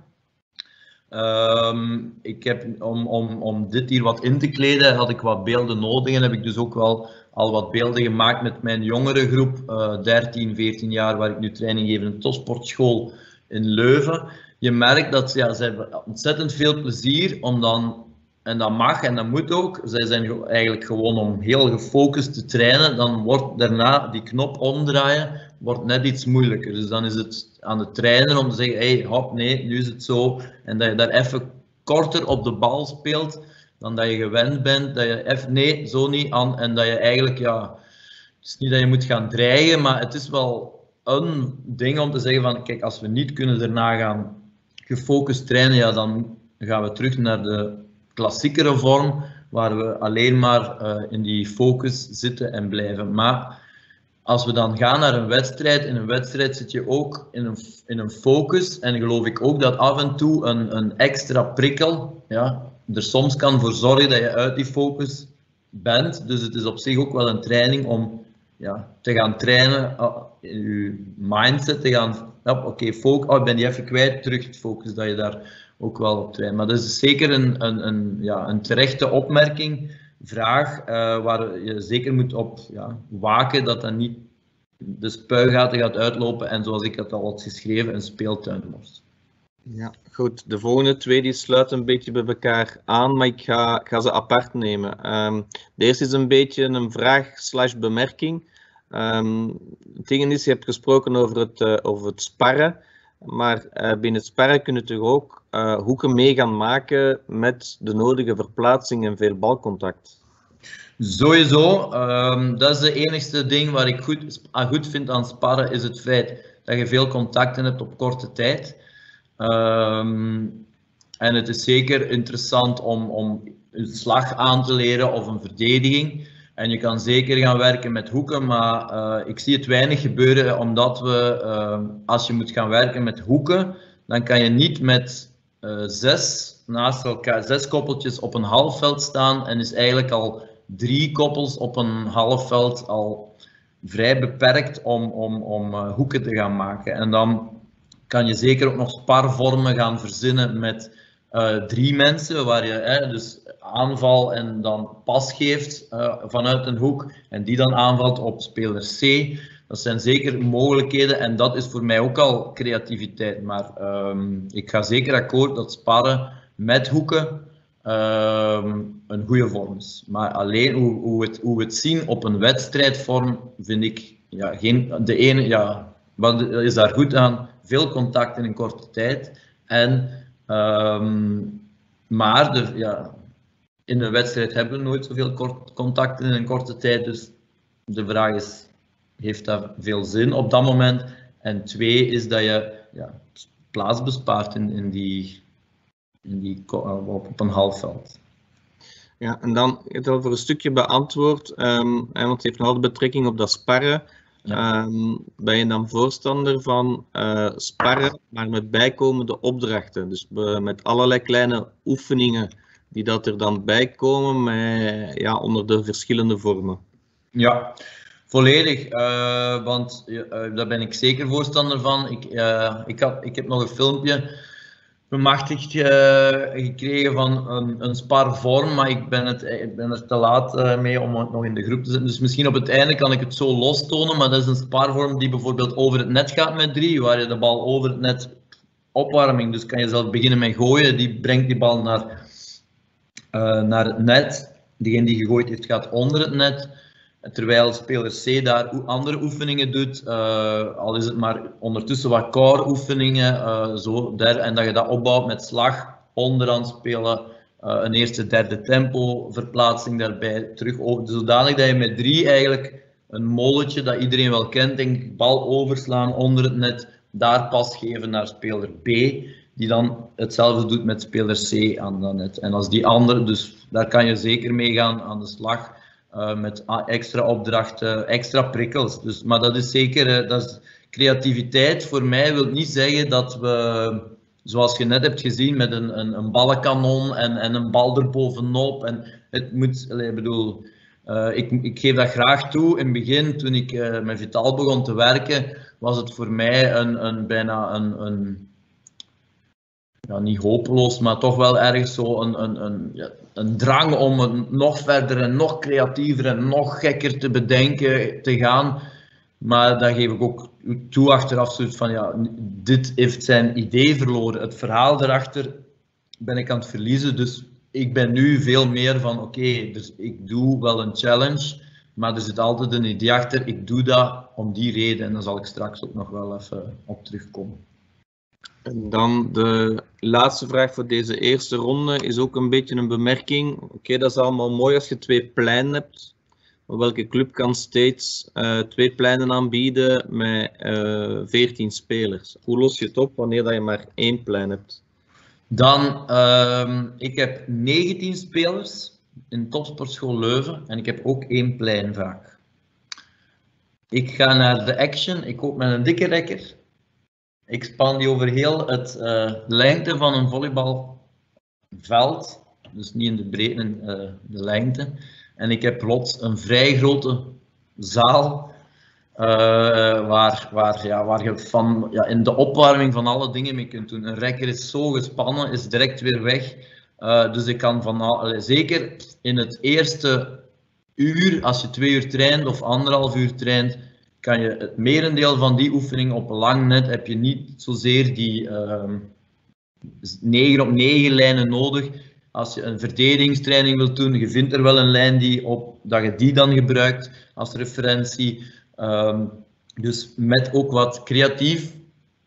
Um, ik heb, om, om, om dit hier wat in te kleden, had ik wat beelden nodig en heb ik dus ook wel al wat beelden gemaakt met mijn jongere groep, uh, dertien, veertien jaar, waar ik nu training geef in een topsportschool in Leuven. Je merkt dat ja, ze hebben ontzettend veel plezier om dan, en dat mag en dat moet ook, zij zijn eigenlijk gewoon om heel gefocust te trainen, dan wordt daarna die knop omdraaien, wordt net iets moeilijker. Dus dan is het aan de trainer om te zeggen, hey, hop, nee, nu is het zo. En dat je daar even korter op de bal speelt dan dat je gewend bent. Dat je even, nee, zo niet aan. En dat je eigenlijk, ja, het is niet dat je moet gaan dreigen, maar het is wel een ding om te zeggen van, kijk, als we niet kunnen daarna gaan gefocust trainen, ja, dan gaan we terug naar de klassiekere vorm, waar we alleen maar uh, in die focus zitten en blijven. Maar als we dan gaan naar een wedstrijd, in een wedstrijd zit je ook in een, in een focus en geloof ik ook dat af en toe een, een extra prikkel ja, er soms kan voor zorgen dat je uit die focus bent. Dus het is op zich ook wel een training om ja, te gaan trainen, uh, je mindset te gaan, ja, oké, okay, focus, oh, ik ben die even kwijt, terug het focus, dat je daar ook wel op traint. Maar dat is zeker een, een, een, ja, een terechte opmerking, vraag, uh, waar je zeker moet op ja, waken dat dat niet de spuigaten gaat uitlopen en zoals ik het al had geschreven, een speeltuin wordt. Ja, goed. De volgende twee die sluiten een beetje bij elkaar aan, maar ik ga, ik ga ze apart nemen. Um, de eerste is een beetje een vraag slash bemerking. Um, het ding is, je hebt gesproken over het, uh, over het sparren. Maar uh, binnen het sparren kun je toch ook uh, hoeken mee gaan maken met de nodige verplaatsing en veel balcontact. Sowieso, um, dat is de enigste ding waar ik goed, goed vind aan sparren, is het feit dat je veel contacten hebt op korte tijd. Um, en het is zeker interessant om, om een slag aan te leren of een verdediging. En je kan zeker gaan werken met hoeken, maar uh, ik zie het weinig gebeuren, omdat we, uh, als je moet gaan werken met hoeken, dan kan je niet met uh, zes naast elkaar, zes koppeltjes op een halfveld staan en is eigenlijk al drie koppels op een halfveld al vrij beperkt om, om, om uh, hoeken te gaan maken. En dan kan je zeker ook nog sparvormen gaan verzinnen met uh, drie mensen, waar je hè, dus aanval en dan pas geeft uh, vanuit een hoek en die dan aanvalt op speler C. Dat zijn zeker mogelijkheden en dat is voor mij ook al creativiteit. Maar um, ik ga zeker akkoord dat sparren met hoeken um, een goede vorm is. Maar alleen hoe, hoe, het, hoe we het zien op een wedstrijdvorm vind ik ja, geen, de ene, ja, wat is daar goed aan? Veel contact in een korte tijd. En, um, maar de, ja, in een wedstrijd hebben we nooit zoveel kort, contact in een korte tijd. Dus de vraag is, heeft dat veel zin op dat moment? En twee is dat je ja, plaats bespaart in, in die, in die, op, op een halfveld. Ja, en dan het al voor een stukje beantwoord, um, want het heeft nog altijd betrekking op dat sparren. Ja. Um, ben je dan voorstander van uh, sparren, maar met bijkomende opdrachten? Dus uh, met allerlei kleine oefeningen die dat er dan bij komen, met, ja, onder de verschillende vormen. Ja, volledig. Uh, want uh, daar ben ik zeker voorstander van. Ik, uh, ik, had, ik heb nog een filmpje bemachtigd uh, gekregen van een, een sparvorm, maar ik ben, het, ik ben er te laat uh, mee om het nog in de groep te zetten. Dus misschien op het einde kan ik het zo lostonen, maar dat is een sparvorm die bijvoorbeeld over het net gaat met drie, waar je de bal over het net opwarming, dus kan je zelf beginnen met gooien, die brengt die bal naar, uh, naar het net. Diegene die gegooid heeft gaat onder het net. Terwijl speler C daar andere oefeningen doet, uh, al is het maar ondertussen wat core oefeningen, uh, zo, der, en dat je dat opbouwt met slag, onderhand spelen, uh, een eerste derde tempo verplaatsing daarbij, terug over, zodanig dat je met drie eigenlijk een molletje dat iedereen wel kent, denk ik, bal overslaan onder het net, daar pas geven naar speler B, die dan hetzelfde doet met speler C aan dat net. En als die andere, dus daar kan je zeker mee gaan aan de slag uh, met extra opdrachten, extra prikkels. Dus, maar dat is zeker, uh, dat is, creativiteit voor mij wil niet zeggen dat we, zoals je net hebt gezien, met een, een, een ballenkanon en, en een bal erbovenop. En het moet, ik bedoel, uh, ik, ik geef dat graag toe. In het begin, toen ik uh, met Vital begon te werken, was het voor mij een, een bijna een, een ja, niet hopeloos, maar toch wel ergens zo een, een, een, ja, een drang om het nog verder en nog creatiever en nog gekker te bedenken te gaan. Maar dan geef ik ook toe achteraf soort van, ja, dit heeft zijn idee verloren. Het verhaal erachter ben ik aan het verliezen, dus ik ben nu veel meer van, oké, okay, dus ik doe wel een challenge, maar er zit altijd een idee achter. Ik doe dat om die reden en daar zal ik straks ook nog wel even op terugkomen. En dan de laatste vraag voor deze eerste ronde is ook een beetje een bemerking. Oké, okay, dat is allemaal mooi als je twee pleinen hebt. Maar welke club kan steeds uh, twee pleinen aanbieden met uh, veertien spelers? Hoe los je het op wanneer dat je maar één plein hebt? Dan, uh, ik heb negentien spelers in Topsportschool Leuven en ik heb ook één plein vaak. Ik ga naar de Action, ik koop met een dikke rekker. Ik span die over heel het uh, lengte van een volleybalveld, dus niet in de breedte, in uh, de lengte. En ik heb plots een vrij grote zaal, uh, waar, waar, ja, waar je van, ja, in de opwarming van alle dingen mee kunt doen. Een rekker is zo gespannen, is direct weer weg. Uh, dus ik kan van, uh, zeker in het eerste uur, als je twee uur traint of anderhalf uur traint, kan je het merendeel van die oefening op een lang net, heb je niet zozeer die uh, negen op negen lijnen nodig. Als je een verdedigingstraining wilt doen, je vindt er wel een lijn die op, dat je die dan gebruikt als referentie. Um, dus met ook wat creatief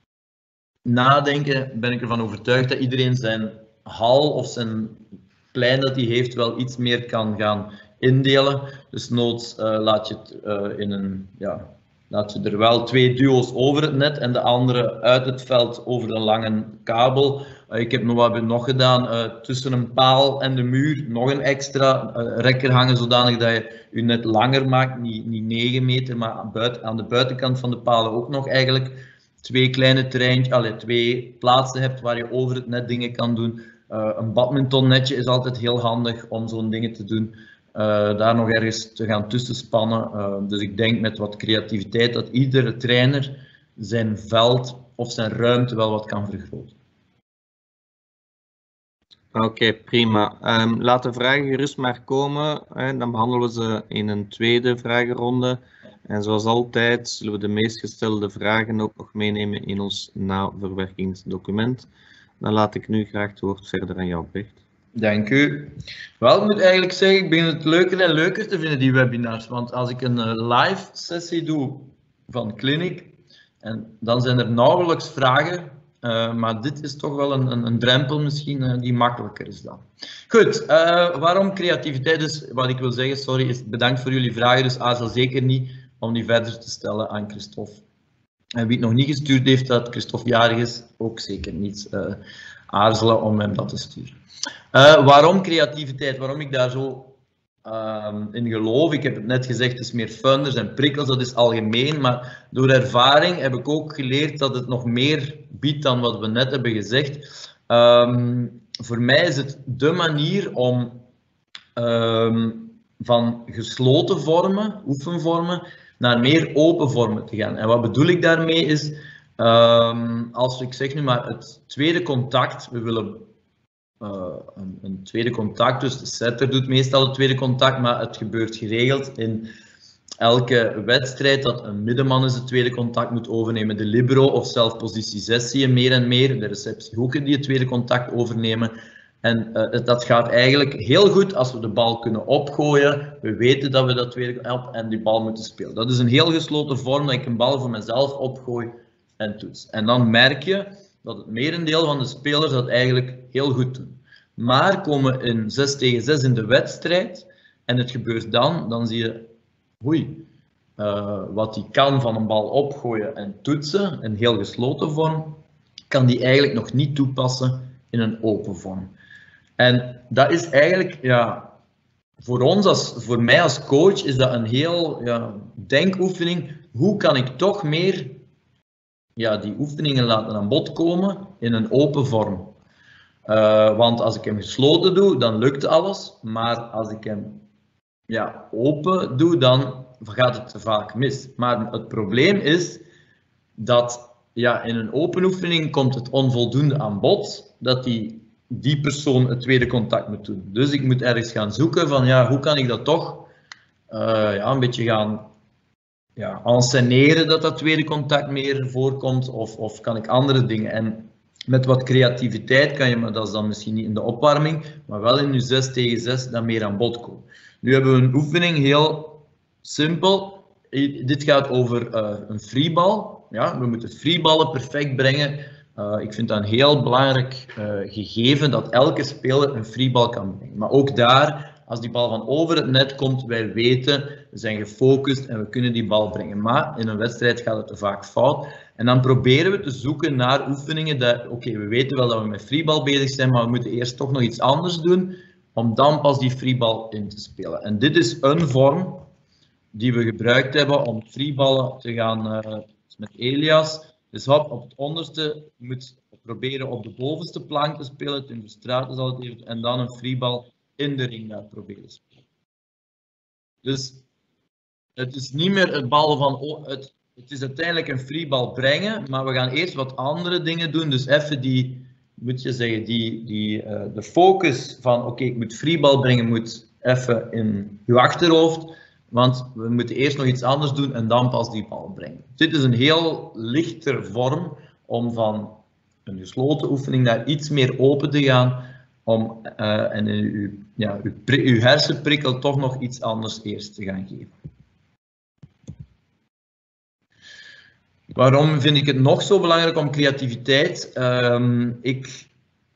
nadenken ben ik ervan overtuigd dat iedereen zijn hal of zijn plein dat hij heeft wel iets meer kan gaan indelen. Dus noods uh, laat je het uh, in een, ja, laat je er wel twee duo's over het net en de andere uit het veld over een lange kabel. Uh, ik heb nog wat nog gedaan, uh, tussen een paal en de muur nog een extra uh, rekker hangen, zodanig dat je je net langer maakt, niet, niet negen meter, maar aan, buiten, aan de buitenkant van de palen ook nog eigenlijk twee kleine terreintjes, allee, twee plaatsen hebt waar je over het net dingen kan doen. Uh, een badmintonnetje is altijd heel handig om zo'n dingen te doen. Uh, daar nog ergens te gaan tussenspannen. Uh, dus ik denk met wat creativiteit dat iedere trainer zijn veld of zijn ruimte wel wat kan vergroten. Oké, okay, prima. Um, laat de vragen gerust maar komen. Hè. Dan behandelen we ze in een tweede vragenronde. En zoals altijd zullen we de meest gestelde vragen ook nog meenemen in ons naverwerkingsdocument. Dan laat ik nu graag het woord verder aan jou, Bert. Dank u. Wel, ik moet eigenlijk zeggen, ik begin het leuker en leuker te vinden, die webinars. Want als ik een uh, live sessie doe van Clinic, en dan zijn er nauwelijks vragen, uh, maar dit is toch wel een, een, een drempel misschien uh, die makkelijker is dan. Goed, uh, waarom creativiteit? Dus wat ik wil zeggen, sorry, is bedankt voor jullie vragen, dus aarzel zeker niet om die verder te stellen aan Christophe. En wie het nog niet gestuurd heeft dat Christophe jarig is, ook zeker niet uh, aarzelen om hem dat te sturen. Uh, waarom creativiteit? Waarom ik daar zo uh, in geloof? Ik heb het net gezegd, het is meer fun, er zijn prikkels, dat is algemeen. Maar door ervaring heb ik ook geleerd dat het nog meer biedt dan wat we net hebben gezegd. Um, voor mij is het de manier om um, van gesloten vormen, oefenvormen, naar meer open vormen te gaan. En wat bedoel ik daarmee is, um, als ik zeg nu maar het tweede contact, we willen uh, een, een tweede contact, dus de setter doet meestal het tweede contact, maar het gebeurt geregeld in elke wedstrijd dat een middenman eens het tweede contact moet overnemen, de libero of zelf positie zes zie je meer en meer, de receptiehoeken die het tweede contact overnemen. En uh, dat gaat eigenlijk heel goed als we de bal kunnen opgooien. We weten dat we dat tweede op en die bal moeten spelen. Dat is een heel gesloten vorm dat ik een bal voor mezelf opgooi en toets. En dan merk je dat het merendeel van de spelers dat eigenlijk heel goed doen. Maar komen we in zes tegen zes in de wedstrijd en het gebeurt dan, dan zie je, oei, uh, wat die kan van een bal opgooien en toetsen, een heel gesloten vorm. kan die eigenlijk nog niet toepassen in een open vorm. En dat is eigenlijk, ja, voor ons, als, voor mij als coach, is dat een heel ja, denkoefening. Hoe kan ik toch meer ja, die oefeningen laten aan bod komen in een open vorm? Uh, want als ik hem gesloten doe, dan lukt alles. Maar als ik hem ja, open doe, dan gaat het vaak mis. Maar het probleem is dat ja, in een open oefening komt het onvoldoende aan bod dat die, die persoon het tweede contact moet doen. Dus ik moet ergens gaan zoeken van ja, hoe kan ik dat toch uh, ja, een beetje gaan ja, ensceneren dat dat tweede contact meer voorkomt, of, of kan ik andere dingen. En met wat creativiteit kan je, maar dat is dan misschien niet in de opwarming, maar wel in je zes tegen zes dan meer aan bod komen. Nu hebben we een oefening, heel simpel. Dit gaat over uh, een freebal. Ja, we moeten freeballen perfect brengen. Uh, ik vind dat een heel belangrijk uh, gegeven, dat elke speler een freebal kan brengen. Maar ook daar, als die bal van over het net komt, wij weten, we zijn gefocust en we kunnen die bal brengen. Maar in een wedstrijd gaat het te vaak fout. En dan proberen we te zoeken naar oefeningen dat, oké, okay, we weten wel dat we met freebal bezig zijn, maar we moeten eerst toch nog iets anders doen, om dan pas die freebal in te spelen. En dit is een vorm die we gebruikt hebben om freeballen te gaan uh, met Elias. Dus hop, op het onderste, je moet proberen op de bovenste plank te spelen, in de straten zal het even, en dan een freebal in de ring daar proberen te spelen. Dus het is niet meer het bal van, oh, het, het is uiteindelijk een freebal brengen, maar we gaan eerst wat andere dingen doen. Dus even die, moet je zeggen, die, die, uh, de focus van oké, okay, ik moet freebal brengen, moet even in je achterhoofd. Want we moeten eerst nog iets anders doen en dan pas die bal brengen. Dit is een heel lichter vorm om van een gesloten oefening naar iets meer open te gaan. Om uh, en uw, ja, uw, uw hersenprikkel toch nog iets anders eerst te gaan geven. Waarom vind ik het nog zo belangrijk om creativiteit? Um, ik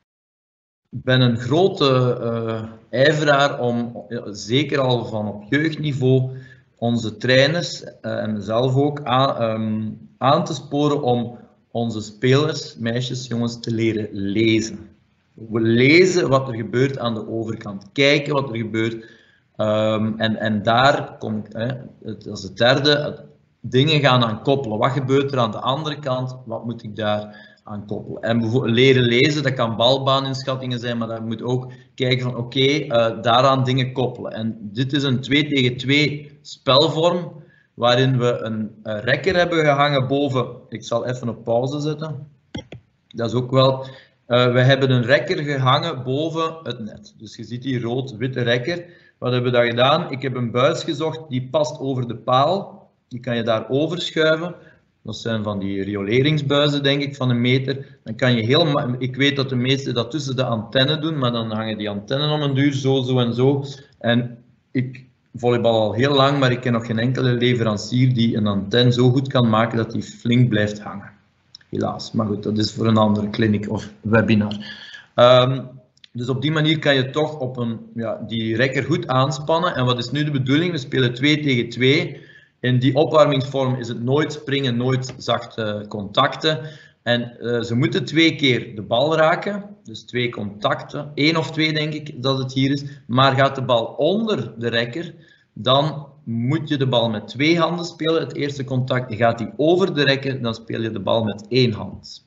ben een grote uh, ijveraar om, zeker al van op jeugdniveau, onze trainers uh, en mezelf ook aan, um, aan te sporen om onze spelers, meisjes, jongens, te leren lezen. We lezen wat er gebeurt aan de overkant, kijken wat er gebeurt um, en, en daar kom ik, hè, het, dat is het derde, dingen gaan aan koppelen. Wat gebeurt er aan de andere kant, wat moet ik daar aan koppelen? En bijvoorbeeld leren lezen, dat kan balbaanschattingen zijn, maar dan moet ook kijken van oké, okay, uh, daaraan dingen koppelen. En dit is een twee tegen twee spelvorm, waarin we een uh, rekker hebben gehangen boven. Ik zal even op pauze zetten. Dat is ook wel... Uh, we hebben een rekker gehangen boven het net. Dus je ziet die rood-witte rekker. Wat hebben we daar gedaan? Ik heb een buis gezocht die past over de paal. Die kan je daar overschuiven. Dat zijn van die rioleringsbuizen, denk ik, van een meter. Dan kan je heel... Ik weet dat de meesten dat tussen de antennen doen, maar dan hangen die antennen om een duur, zo, zo en zo. En ik volleybal al heel lang, maar ik ken nog geen enkele leverancier die een antenne zo goed kan maken dat die flink blijft hangen. Helaas, maar goed, dat is voor een andere clinic of webinar. Um, dus op die manier kan je toch op een, ja, die rekker goed aanspannen. En wat is nu de bedoeling? We spelen twee tegen twee. In die opwarmingsvorm is het nooit springen, nooit zachte contacten. En uh, ze moeten twee keer de bal raken, dus twee contacten. Eén of twee denk ik dat het hier is. Maar gaat de bal onder de rekker, dan moet je de bal met twee handen spelen. Het eerste contact gaat die over de rekker, dan speel je de bal met één hand.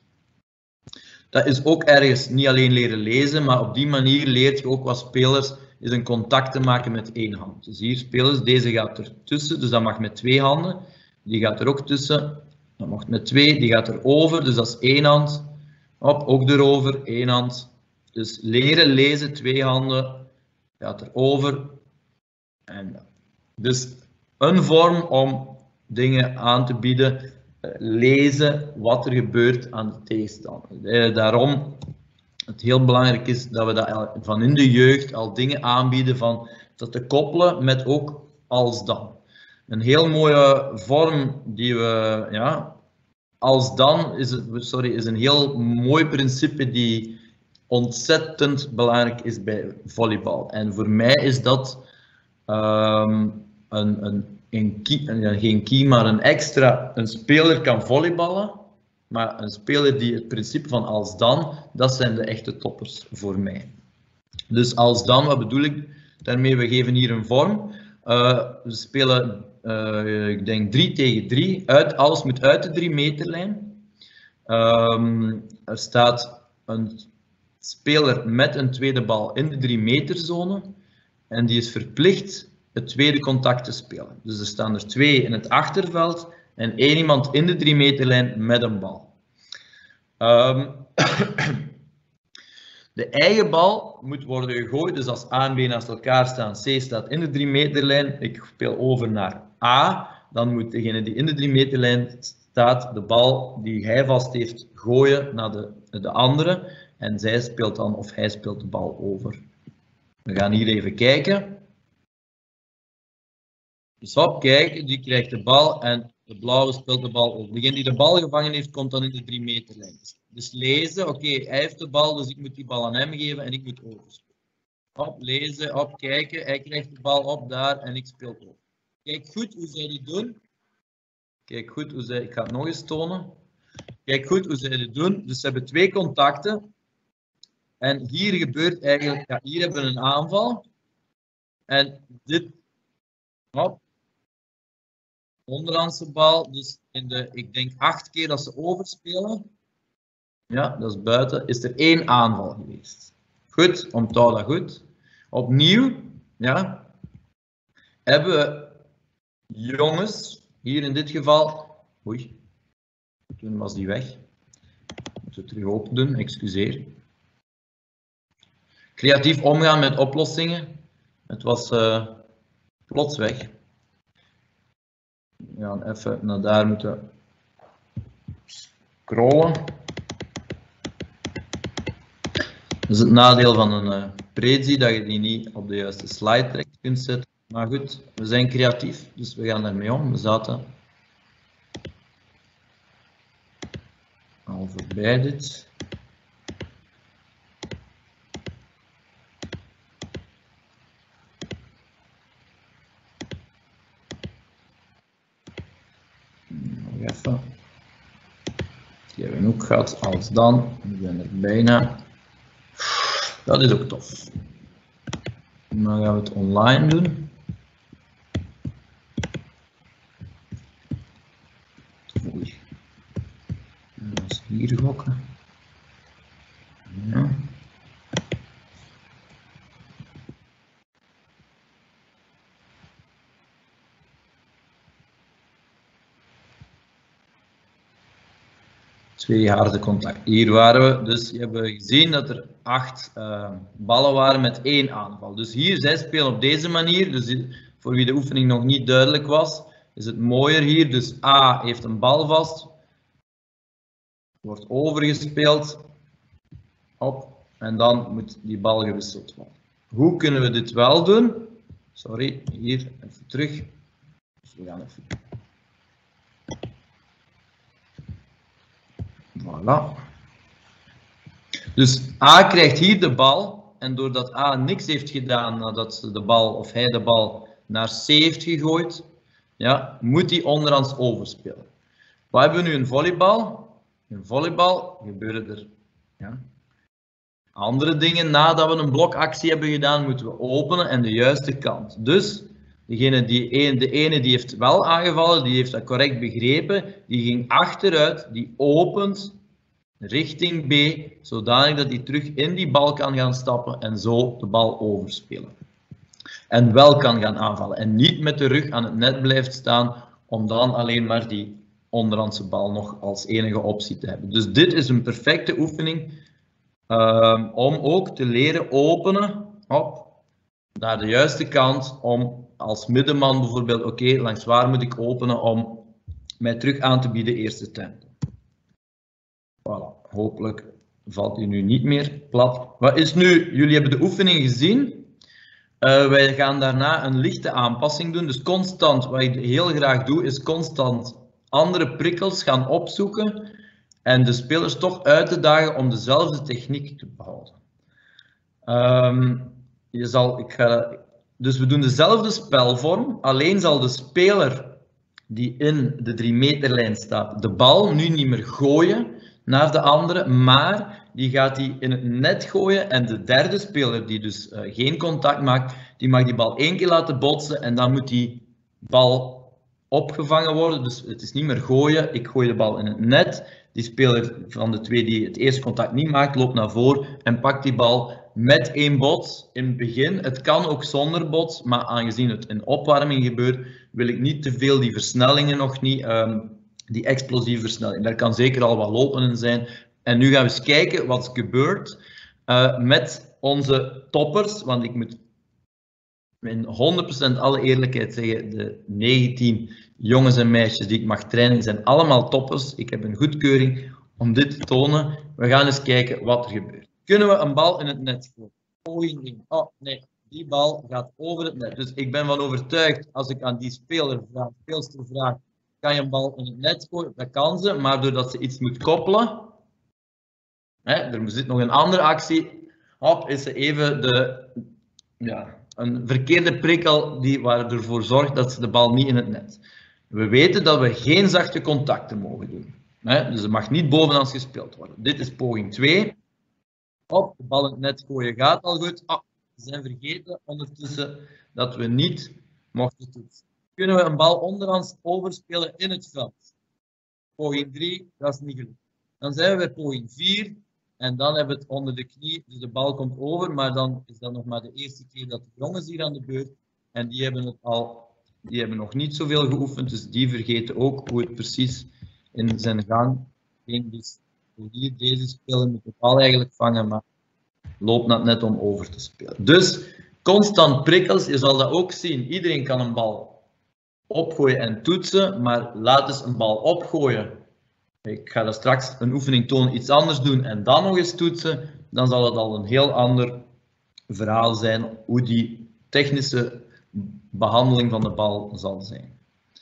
Dat is ook ergens niet alleen leren lezen, maar op die manier leert je ook wat spelers is een contact te maken met één hand. Dus hier spelers, deze gaat er tussen, dus dat mag met twee handen. Die gaat er ook tussen, dat mag met twee, die gaat er over, dus dat is één hand. Hop, ook erover, één hand. Dus leren lezen, twee handen, gaat er over. En dus een vorm om dingen aan te bieden, lezen wat er gebeurt aan de tegenstander. Daarom het heel belangrijk is dat we dat van in de jeugd al dingen aanbieden van dat te koppelen met ook als dan. Een heel mooie vorm die we, ja, als dan is, het, sorry, is een heel mooi principe die ontzettend belangrijk is bij volleybal. En voor mij is dat um, een, een, een, key, een, geen key, maar een extra, een speler kan volleyballen Maar een speler die het principe van als dan, dat zijn de echte toppers voor mij. Dus als dan, wat bedoel ik daarmee? We geven hier een vorm. Uh, we spelen, uh, ik denk drie tegen drie. Uit, alles moet uit de drie meterlijn. Um, er staat een speler met een tweede bal in de drie meterzone. En die is verplicht het tweede contact te spelen. Dus er staan er twee in het achterveld en één iemand in de drie meterlijn met een bal. Um, de eigen bal moet worden gegooid, dus als A en B naast elkaar staan, C staat in de drie meterlijn, ik speel over naar A, dan moet degene die in de drie meterlijn staat, de bal die hij vast heeft, gooien naar de, de andere en zij speelt dan, of hij speelt de bal over. We gaan hier even kijken. Dus op, kijk, die krijgt de bal en de blauwe speelt de bal over. Degene die de bal gevangen heeft, komt dan in de drie meterlijn. Dus lezen, oké, okay, hij heeft de bal, dus ik moet die bal aan hem geven en ik moet overspelen. Op, lezen, op, kijken, hij krijgt de bal op daar en ik speel over. Kijk goed hoe zij dit doen. Kijk goed hoe zij, ik ga het nog eens tonen. Kijk goed hoe zij dit doen. Dus ze hebben twee contacten. En hier gebeurt eigenlijk, ja, hier hebben we een aanval. En dit, hop, onderhandse bal, dus in de, ik denk acht keer dat ze overspelen. Ja, dat is buiten, is er één aanval geweest. Goed, onthoud dat goed. Opnieuw, ja, hebben we jongens, hier in dit geval, oei, toen was die weg. Moeten we terug open doen, excuseer. Creatief omgaan met oplossingen. Het was uh, plots weg. We gaan even naar daar moeten scrollen. Dat is het nadeel van een uh, prezi, dat je die niet op de juiste slide direct kunt zetten. Maar goed, we zijn creatief, dus we gaan ermee om. We zaten al voorbij dit. Nog even. Die hebben we ook gehad als dan. We zijn er bijna. Dat is ook tof. Dan gaan we het online doen. Oei. Dat is hier gokken. Ja. Twee harde contact. Hier waren we, dus je hebt gezien dat er acht uh, ballen waren met één aanval. Dus hier, zij spelen op deze manier, dus voor wie de oefening nog niet duidelijk was, is het mooier hier. Dus A heeft een bal vast, wordt overgespeeld, op, en dan moet die bal gewisseld worden. Hoe kunnen we dit wel doen? Sorry, hier, even terug. Dus we gaan even... Voilà. Dus A krijgt hier de bal en doordat A niks heeft gedaan nadat ze de bal of hij de bal naar C heeft gegooid, ja, moet hij onderhands overspelen. Wat hebben we nu? Een volleybal. In volleybal gebeuren er ja, andere dingen. Nadat we een blokactie hebben gedaan, moeten we openen en de juiste kant. Dus degene die, de ene die heeft wel aangevallen, die heeft dat correct begrepen, die ging achteruit, die opent richting B, zodanig dat hij terug in die bal kan gaan stappen en zo de bal overspelen. En wel kan gaan aanvallen en niet met de rug aan het net blijft staan, om dan alleen maar die onderhandse bal nog als enige optie te hebben. Dus dit is een perfecte oefening um, om ook te leren openen op naar de juiste kant, om als middenman bijvoorbeeld, oké, okay, langs waar moet ik openen om mij terug aan te bieden eerste tempo. Voilà, hopelijk valt hij nu niet meer plat. Wat is nu? Jullie hebben de oefening gezien. Uh, wij gaan daarna een lichte aanpassing doen. Dus constant, wat ik heel graag doe, is constant andere prikkels gaan opzoeken en de spelers toch uit te dagen om dezelfde techniek te behouden. Um, je zal, ik ga, dus we doen dezelfde spelvorm, alleen zal de speler die in de drie meterlijn staat, de bal nu niet meer gooien naar de andere, maar die gaat die in het net gooien en de derde speler die dus uh, geen contact maakt, die mag die bal één keer laten botsen en dan moet die bal opgevangen worden. Dus het is niet meer gooien, ik gooi de bal in het net. Die speler van de twee die het eerste contact niet maakt, loopt naar voren en pakt die bal met één bots in het begin. Het kan ook zonder bots, maar aangezien het in opwarming gebeurt, wil ik niet te veel die versnellingen nog niet, um, die explosieve versnelling. Daar kan zeker al wat lopen in zijn. En nu gaan we eens kijken wat er gebeurt uh, met onze toppers, want ik moet in honderd procent alle eerlijkheid zeggen, de negentien jongens en meisjes die ik mag trainen, zijn allemaal toppers. Ik heb een goedkeuring om dit te tonen. We gaan eens kijken wat er gebeurt. Kunnen we een bal in het net gooien? Poging. Oh nee, die bal gaat over het net. Dus ik ben van overtuigd, als ik aan die speler vraag, speelster vraag, kan je een bal in het net gooien? Dat kan ze, maar doordat ze iets moet koppelen, hè, er zit nog een andere actie, hop, is ze even de... Ja, een verkeerde prikkel die waar ervoor zorgt dat ze de bal niet in het net. We weten dat we geen zachte contacten mogen doen. Hè? Dus er mag niet bovenlangs gespeeld worden. Dit is poging twee. Op, de bal in het net gooien gaat al goed. Ah, we zijn vergeten ondertussen dat we niet mochten toetsen. Kunnen we een bal onderhands overspelen in het veld? Poging drie, dat is niet gelukt. Dan zijn we bij poging vier. En dan hebben we het onder de knie, dus de bal komt over, maar dan is dat nog maar de eerste keer dat de jongens hier aan de beurt. En die hebben het al, die hebben nog niet zoveel geoefend, dus die vergeten ook hoe het precies in zijn gang ging. Dus hier deze speler moet de bal eigenlijk vangen, maar loopt net net om over te spelen. Dus constant prikkels, je zal dat ook zien. Iedereen kan een bal opgooien en toetsen, maar laat eens een bal opgooien. Ik ga dat straks een oefening tonen, iets anders doen en dan nog eens toetsen. Dan zal het al een heel ander verhaal zijn hoe die technische behandeling van de bal zal zijn.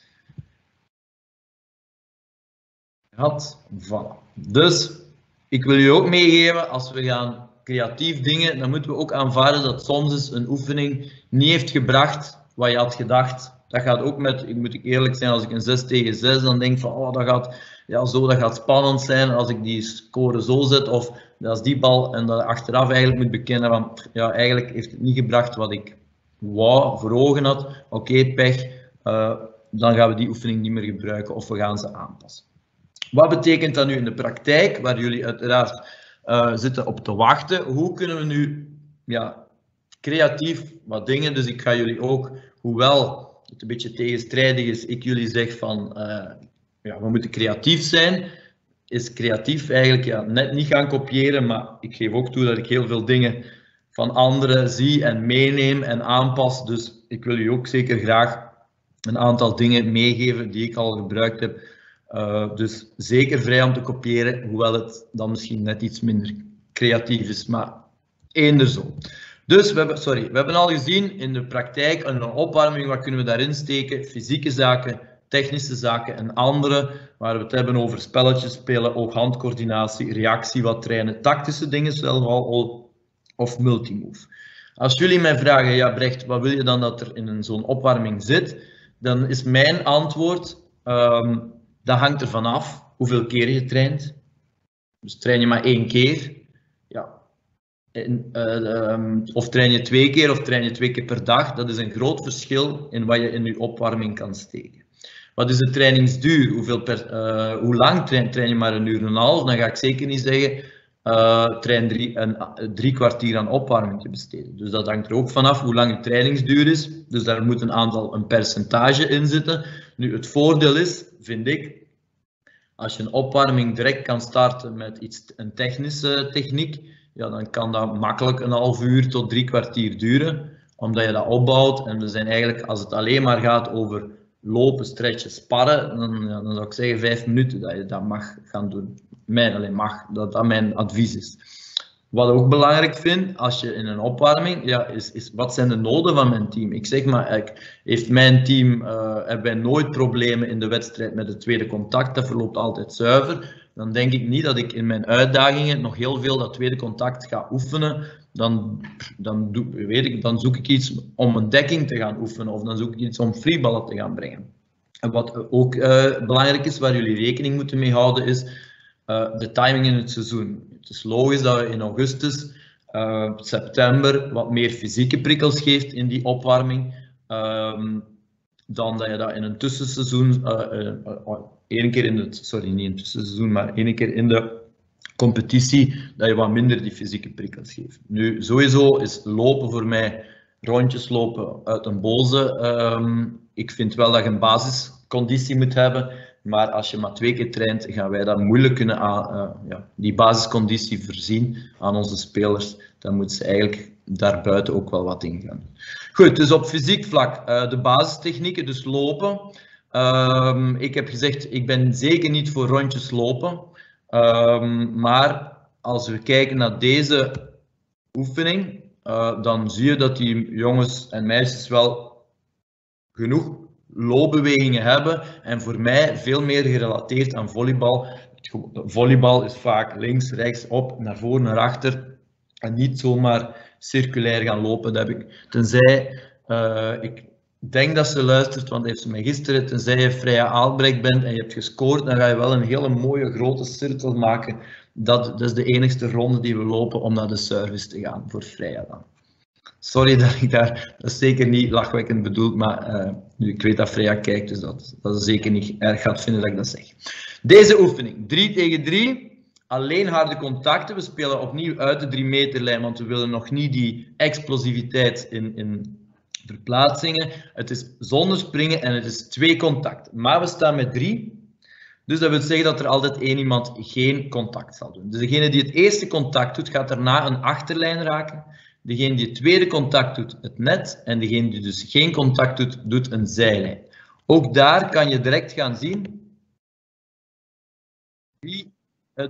Had, voilà. Dus ik wil u ook meegeven, als we gaan creatief dingen, dan moeten we ook aanvaarden dat soms eens een oefening niet heeft gebracht wat je had gedacht. Dat gaat ook met, ik moet ik eerlijk zijn, als ik een zes tegen zes dan denk van, oh, dat gaat, ja, zo, dat gaat spannend zijn als ik die score zo zet, of dat is die bal en dat achteraf eigenlijk moet bekennen van, ja, eigenlijk heeft het niet gebracht wat ik wou, voor ogen had. Oké, okay, pech, uh, dan gaan we die oefening niet meer gebruiken of we gaan ze aanpassen. Wat betekent dat nu in de praktijk, waar jullie uiteraard uh, zitten op te wachten? Hoe kunnen we nu, ja, creatief wat dingen, dus ik ga jullie ook, hoewel het een beetje tegenstrijdig is, ik jullie zeg van, uh, ja, we moeten creatief zijn, is creatief eigenlijk ja, net niet gaan kopiëren, maar ik geef ook toe dat ik heel veel dingen van anderen zie en meeneem en aanpas, dus ik wil u ook zeker graag een aantal dingen meegeven die ik al gebruikt heb, uh, dus zeker vrij om te kopiëren, hoewel het dan misschien net iets minder creatief is, maar eender zo. Dus we hebben, sorry, we hebben al gezien in de praktijk een opwarming, wat kunnen we daarin steken? Fysieke zaken, technische zaken en andere, waar we het hebben over spelletjes spelen, ook handcoördinatie, reactie wat trainen, tactische dingen zelf al, of multimove. Als jullie mij vragen, ja Brecht, wat wil je dan dat er in zo'n opwarming zit? Dan is mijn antwoord, um, dat hangt ervan af hoeveel keer je traint. Dus train je maar één keer, ja. En, uh, um, of train je twee keer of train je twee keer per dag, dat is een groot verschil in wat je in je opwarming kan steken. Wat is de trainingsduur? Hoeveel per, uh, hoe lang train, train je maar een uur en een half? Dan ga ik zeker niet zeggen, uh, train drie, een, drie kwartier aan opwarming te besteden. Dus dat hangt er ook vanaf hoe lang de trainingsduur is. Dus daar moet een aantal, een percentage in zitten. Nu, het voordeel is, vind ik, als je een opwarming direct kan starten met iets, een technische techniek, ja, dan kan dat makkelijk een half uur tot drie kwartier duren, omdat je dat opbouwt. En we zijn eigenlijk, als het alleen maar gaat over lopen, stretchen, sparren, dan, ja, dan zou ik zeggen vijf minuten dat je dat mag gaan doen. Mijn, alleen mag, dat dat mijn advies is. Wat ik ook belangrijk vind, als je in een opwarming, ja, is, is wat zijn de noden van mijn team? Ik zeg maar, ik, heeft mijn team, uh, hebben wij nooit problemen in de wedstrijd met het tweede contact, dat verloopt altijd zuiver. Dan denk ik niet dat ik in mijn uitdagingen nog heel veel dat tweede contact ga oefenen. Dan, dan, doe, weet ik, dan zoek ik iets om een dekking te gaan oefenen of dan zoek ik iets om freeballen te gaan brengen. En wat ook uh, belangrijk is, waar jullie rekening moeten mee houden, is uh, de timing in het seizoen. Het is logisch dat we in augustus, uh, september wat meer fysieke prikkels geeft in die opwarming, um, dan dat je dat in een tussenseizoen, uh, uh, uh, één keer in het, sorry, niet in het tussenseizoen, maar één keer in de competitie, dat je wat minder die fysieke prikkels geeft. Nu, sowieso is lopen voor mij, rondjes lopen uit een boze. Um, ik vind wel dat je een basisconditie moet hebben, maar als je maar twee keer traint, gaan wij dat moeilijk kunnen aan, uh, ja, die basisconditie voorzien aan onze spelers. Dan moeten ze eigenlijk daarbuiten ook wel wat in gaan. Goed, dus op fysiek vlak uh, de basistechnieken, dus lopen. Um, ik heb gezegd, ik ben zeker niet voor rondjes lopen, um, maar als we kijken naar deze oefening, uh, dan zie je dat die jongens en meisjes wel genoeg loopbewegingen hebben en voor mij veel meer gerelateerd aan volleybal. Volleybal is vaak links, rechts, op, naar voren, naar achter en niet zomaar circulair gaan lopen. Dat heb ik, tenzij, uh, ik denk dat ze luistert, want heeft ze mij gisteren, tenzij je Freya Aalbrecht bent en je hebt gescoord, dan ga je wel een hele mooie grote cirkel maken. Dat, dat is de enigste ronde die we lopen om naar de service te gaan, voor Freya dan. Sorry dat ik daar, dat is zeker niet lachwekkend bedoeld, maar uh, nu, ik weet dat Freya kijkt, dus dat, dat is zeker niet erg gaat vinden dat ik dat zeg. Deze oefening, drie tegen drie, alleen harde contacten. We spelen opnieuw uit de drie meterlijn, want we willen nog niet die explosiviteit in, in verplaatsingen. Het is zonder springen en het is twee contacten. Maar we staan met drie, dus dat wil zeggen dat er altijd één iemand geen contact zal doen. Dus degene die het eerste contact doet, gaat daarna een achterlijn raken. Degene die het tweede contact doet, het net. En degene die dus geen contact doet, doet een zijlijn. Ook daar kan je direct gaan zien wie het...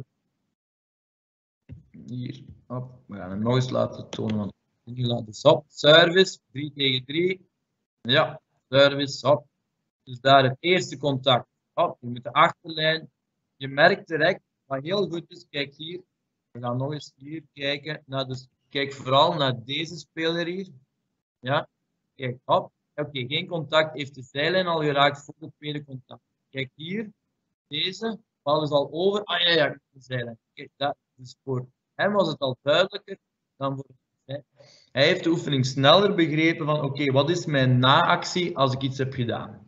Hier, op. We gaan hem nog eens laten tonen. Want hier laten we op. Service, drie tegen drie. Ja, service, op. Dus daar het eerste contact. Op, je moet de achterlijn. Je merkt direct, wat heel goed is, kijk hier. We gaan nog eens hier kijken naar de... Kijk vooral naar deze speler hier. Ja, kijk op. Oké, okay, geen contact. Heeft de zijlijn al geraakt voor het tweede contact. Kijk hier. Deze. Bal is al over. Ah ja, ja, de zijlijn. Kijk, dat is voor hem was het al duidelijker dan voor hij. Hij heeft de oefening sneller begrepen van oké, okay, wat is mijn na-actie als ik iets heb gedaan.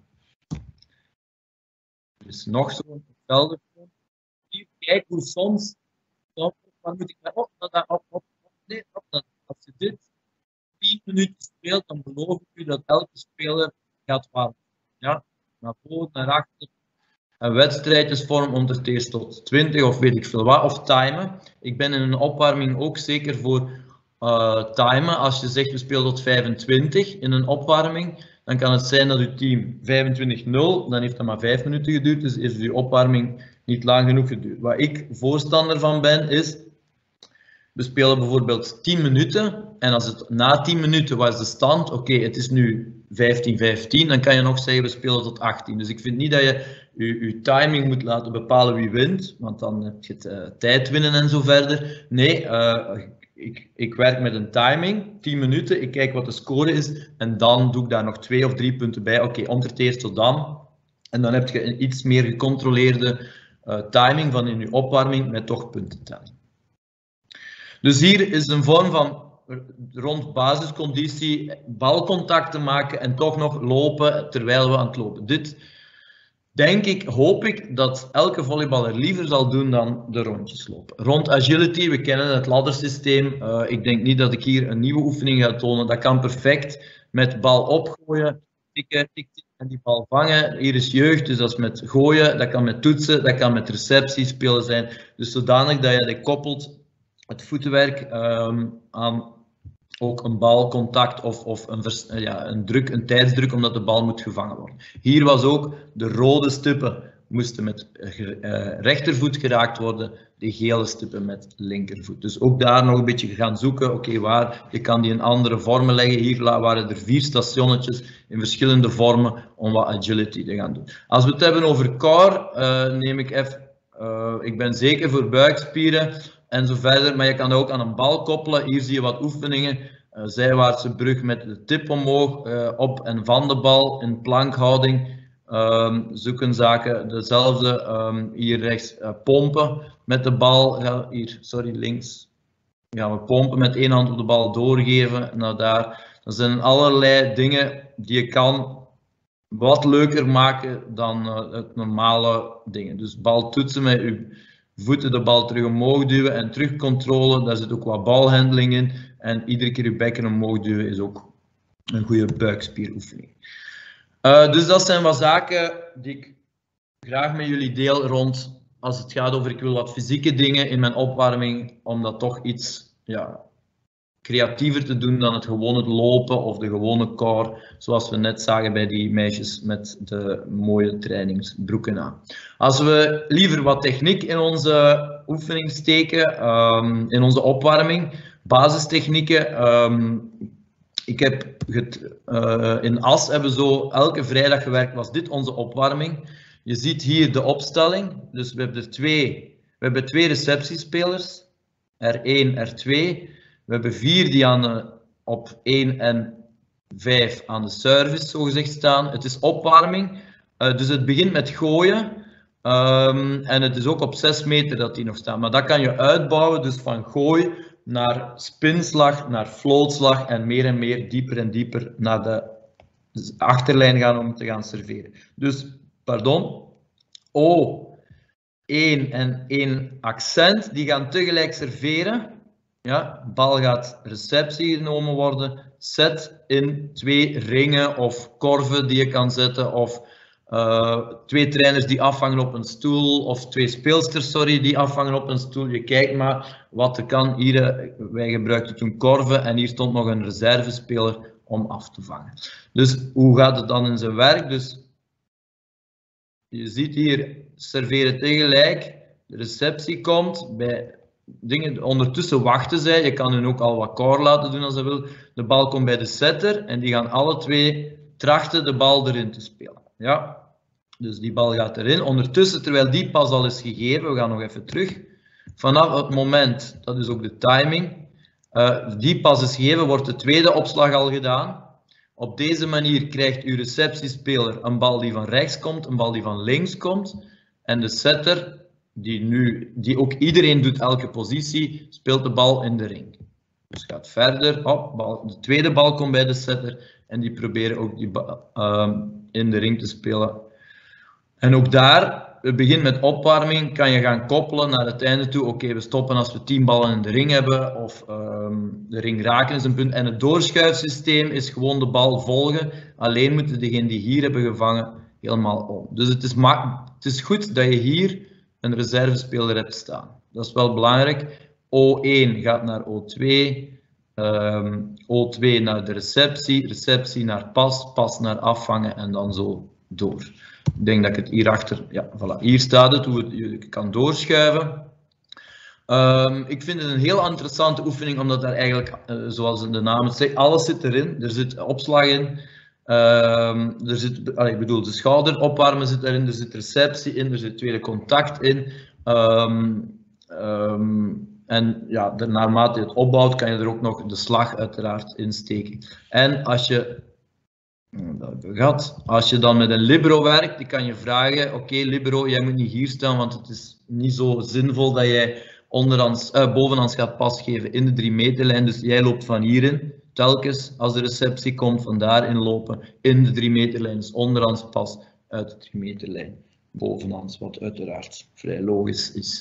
Dus nog zo hetzelfde. Hier, kijk hoe soms, soms dan moet ik daar op, op, op, op. Nee, als je dit tien minuten speelt, dan beloof ik u dat elke speler gaat vallen. Ja, naar voren, naar achter. En wedstrijdjes vormen om er eerst tot twintig of weet ik veel wat, of timen. Ik ben in een opwarming ook zeker voor uh, timen. Als je zegt we spelen tot vijfentwintig in een opwarming, dan kan het zijn dat uw team vijfentwintig nul, dan heeft dat maar vijf minuten geduurd, dus is uw opwarming niet lang genoeg geduurd. Waar ik voorstander van ben, is we spelen bijvoorbeeld tien minuten en als het na tien minuten was de stand, oké, okay, het is nu vijftien vijftien, dan kan je nog zeggen we spelen tot achttien. Dus ik vind niet dat je je, je timing moet laten bepalen wie wint, want dan heb je het uh, tijd winnen en zo verder. Nee, uh, ik, ik werk met een timing, tien minuten, ik kijk wat de score is en dan doe ik daar nog twee of drie punten bij. Oké, okay, onder het eerst tot dan. En dan heb je een iets meer gecontroleerde uh, timing van in je opwarming met toch punten tellen. Dus hier is een vorm van rond basisconditie balcontacten maken en toch nog lopen terwijl we aan het lopen. Dit denk ik, hoop ik, dat elke volleyballer liever zal doen dan de rondjes lopen. Rond agility, we kennen het laddersysteem. Uh, ik denk niet dat ik hier een nieuwe oefening ga tonen. Dat kan perfect met bal opgooien, tikken, tikken en die bal vangen. Hier is jeugd, dus dat is met gooien. Dat kan met toetsen, dat kan met receptie spelen zijn. Dus zodanig dat je dat koppelt het voetenwerk um, aan ook een balcontact of, of een, vers, ja, een, druk, een tijdsdruk omdat de bal moet gevangen worden. Hier was ook de rode stippen moesten met uh, rechtervoet geraakt worden, de gele stippen met linkervoet. Dus ook daar nog een beetje gaan zoeken, oké, okay, waar, je kan die in andere vormen leggen. Hier waren er vier stationnetjes in verschillende vormen om wat agility te gaan doen. Als we het hebben over core, uh, neem ik even, uh, ik ben zeker voor buikspieren en zo verder, maar je kan ook aan een bal koppelen. Hier zie je wat oefeningen. Uh, zijwaartse brug met de tip omhoog, uh, op en van de bal in plankhouding. Um, zoeken zaken, dezelfde, um, hier rechts uh, pompen met de bal, ja, hier, sorry, links. Gaan we pompen met één hand op de bal doorgeven naar daar. Dat zijn allerlei dingen die je kan wat leuker maken dan uh, het normale dingen. Dus bal toetsen met je voeten, de bal terug omhoog duwen en terugcontrole. Daar zit ook wat balhandling in. En iedere keer je bekken omhoog duwen is ook een goede buikspieroefening. Uh, dus dat zijn wat zaken die ik graag met jullie deel rond als het gaat over ik wil wat fysieke dingen in mijn opwarming, om dat toch iets ja, creatiever te doen dan het gewone lopen of de gewone core, zoals we net zagen bij die meisjes met de mooie trainingsbroeken aan. Als we liever wat techniek in onze oefening steken, um, in onze opwarming, basistechnieken. Um, ik heb het, uh, in As hebben we zo elke vrijdag gewerkt, was dit onze opwarming. Je ziet hier de opstelling, dus we hebben er twee, we hebben twee receptiespelers, R één, R twee. We hebben vier die aan de, op één en vijf aan de service zogezegd staan. Het is opwarming, uh, dus het begint met gooien. Um, en het is ook op zes meter dat die nog staan. Maar dat kan je uitbouwen, dus van gooi naar spinslag, naar floatslag en meer en meer, dieper en dieper naar de achterlijn gaan om te gaan serveren. Dus, pardon, O, één en één accent, die gaan tegelijk serveren. Ja, bal gaat receptie genomen worden, zet in twee ringen of korven die je kan zetten, of uh, twee trainers die afhangen op een stoel, of twee speelsters, sorry, die afhangen op een stoel. Je kijkt maar wat er kan. Hier, wij gebruikten toen korven en hier stond nog een reservespeler om af te vangen. Dus hoe gaat het dan in zijn werk? Dus je ziet hier serveren tegelijk, de receptie komt bij dingen, ondertussen wachten zij, je kan hun ook al wat core laten doen als ze wil. De bal komt bij de setter en die gaan alle twee trachten de bal erin te spelen. Ja, dus die bal gaat erin. Ondertussen, terwijl die pas al is gegeven, we gaan nog even terug. Vanaf het moment, dat is ook de timing, uh, die pas is gegeven, wordt de tweede opslag al gedaan. Op deze manier krijgt uw receptiespeler een bal die van rechts komt, een bal die van links komt. En de setter, die nu, die ook iedereen doet, elke positie, speelt de bal in de ring. Dus gaat verder, hop, bal, de tweede bal komt bij de setter en die proberen ook die bal uh, in de ring te spelen. En ook daar, we beginnen met opwarming, kan je gaan koppelen naar het einde toe. Oké, okay, we stoppen als we tien ballen in de ring hebben, of um, de ring raken is een punt. En het doorschuifsysteem is gewoon de bal volgen. Alleen moeten degenen die hier hebben gevangen helemaal om. Dus het is, het is goed dat je hier een reservespeler hebt staan. Dat is wel belangrijk. O één gaat naar O twee, um, O twee naar de receptie, receptie naar pas, pas naar afvangen en dan zo door. Ik denk dat ik het hierachter, ja, voilà, hier staat het, hoe het, je kan doorschuiven. Um, ik vind het een heel interessante oefening, omdat daar eigenlijk, uh, zoals de naam het zegt, alles zit erin. Er zit opslag in, um, er zit, uh, ik bedoel, de schouder opwarmen zit erin, er zit receptie in, er zit tweede contact in. Um, um, en ja, naarmate je het opbouwt, kan je er ook nog de slag uiteraard in steken. En als je Dat hebben we gehad. Als je dan met een libero werkt, die kan je vragen, oké okay, libero, jij moet niet hier staan, want het is niet zo zinvol dat jij onderhands, uh, bovenhands gaat pasgeven in de drie meterlijn. Dus jij loopt van hierin, telkens als de receptie komt, van daarin lopen in de drie meterlijn. Dus onderhands pas uit de drie meterlijn, bovenhands, wat uiteraard vrij logisch is.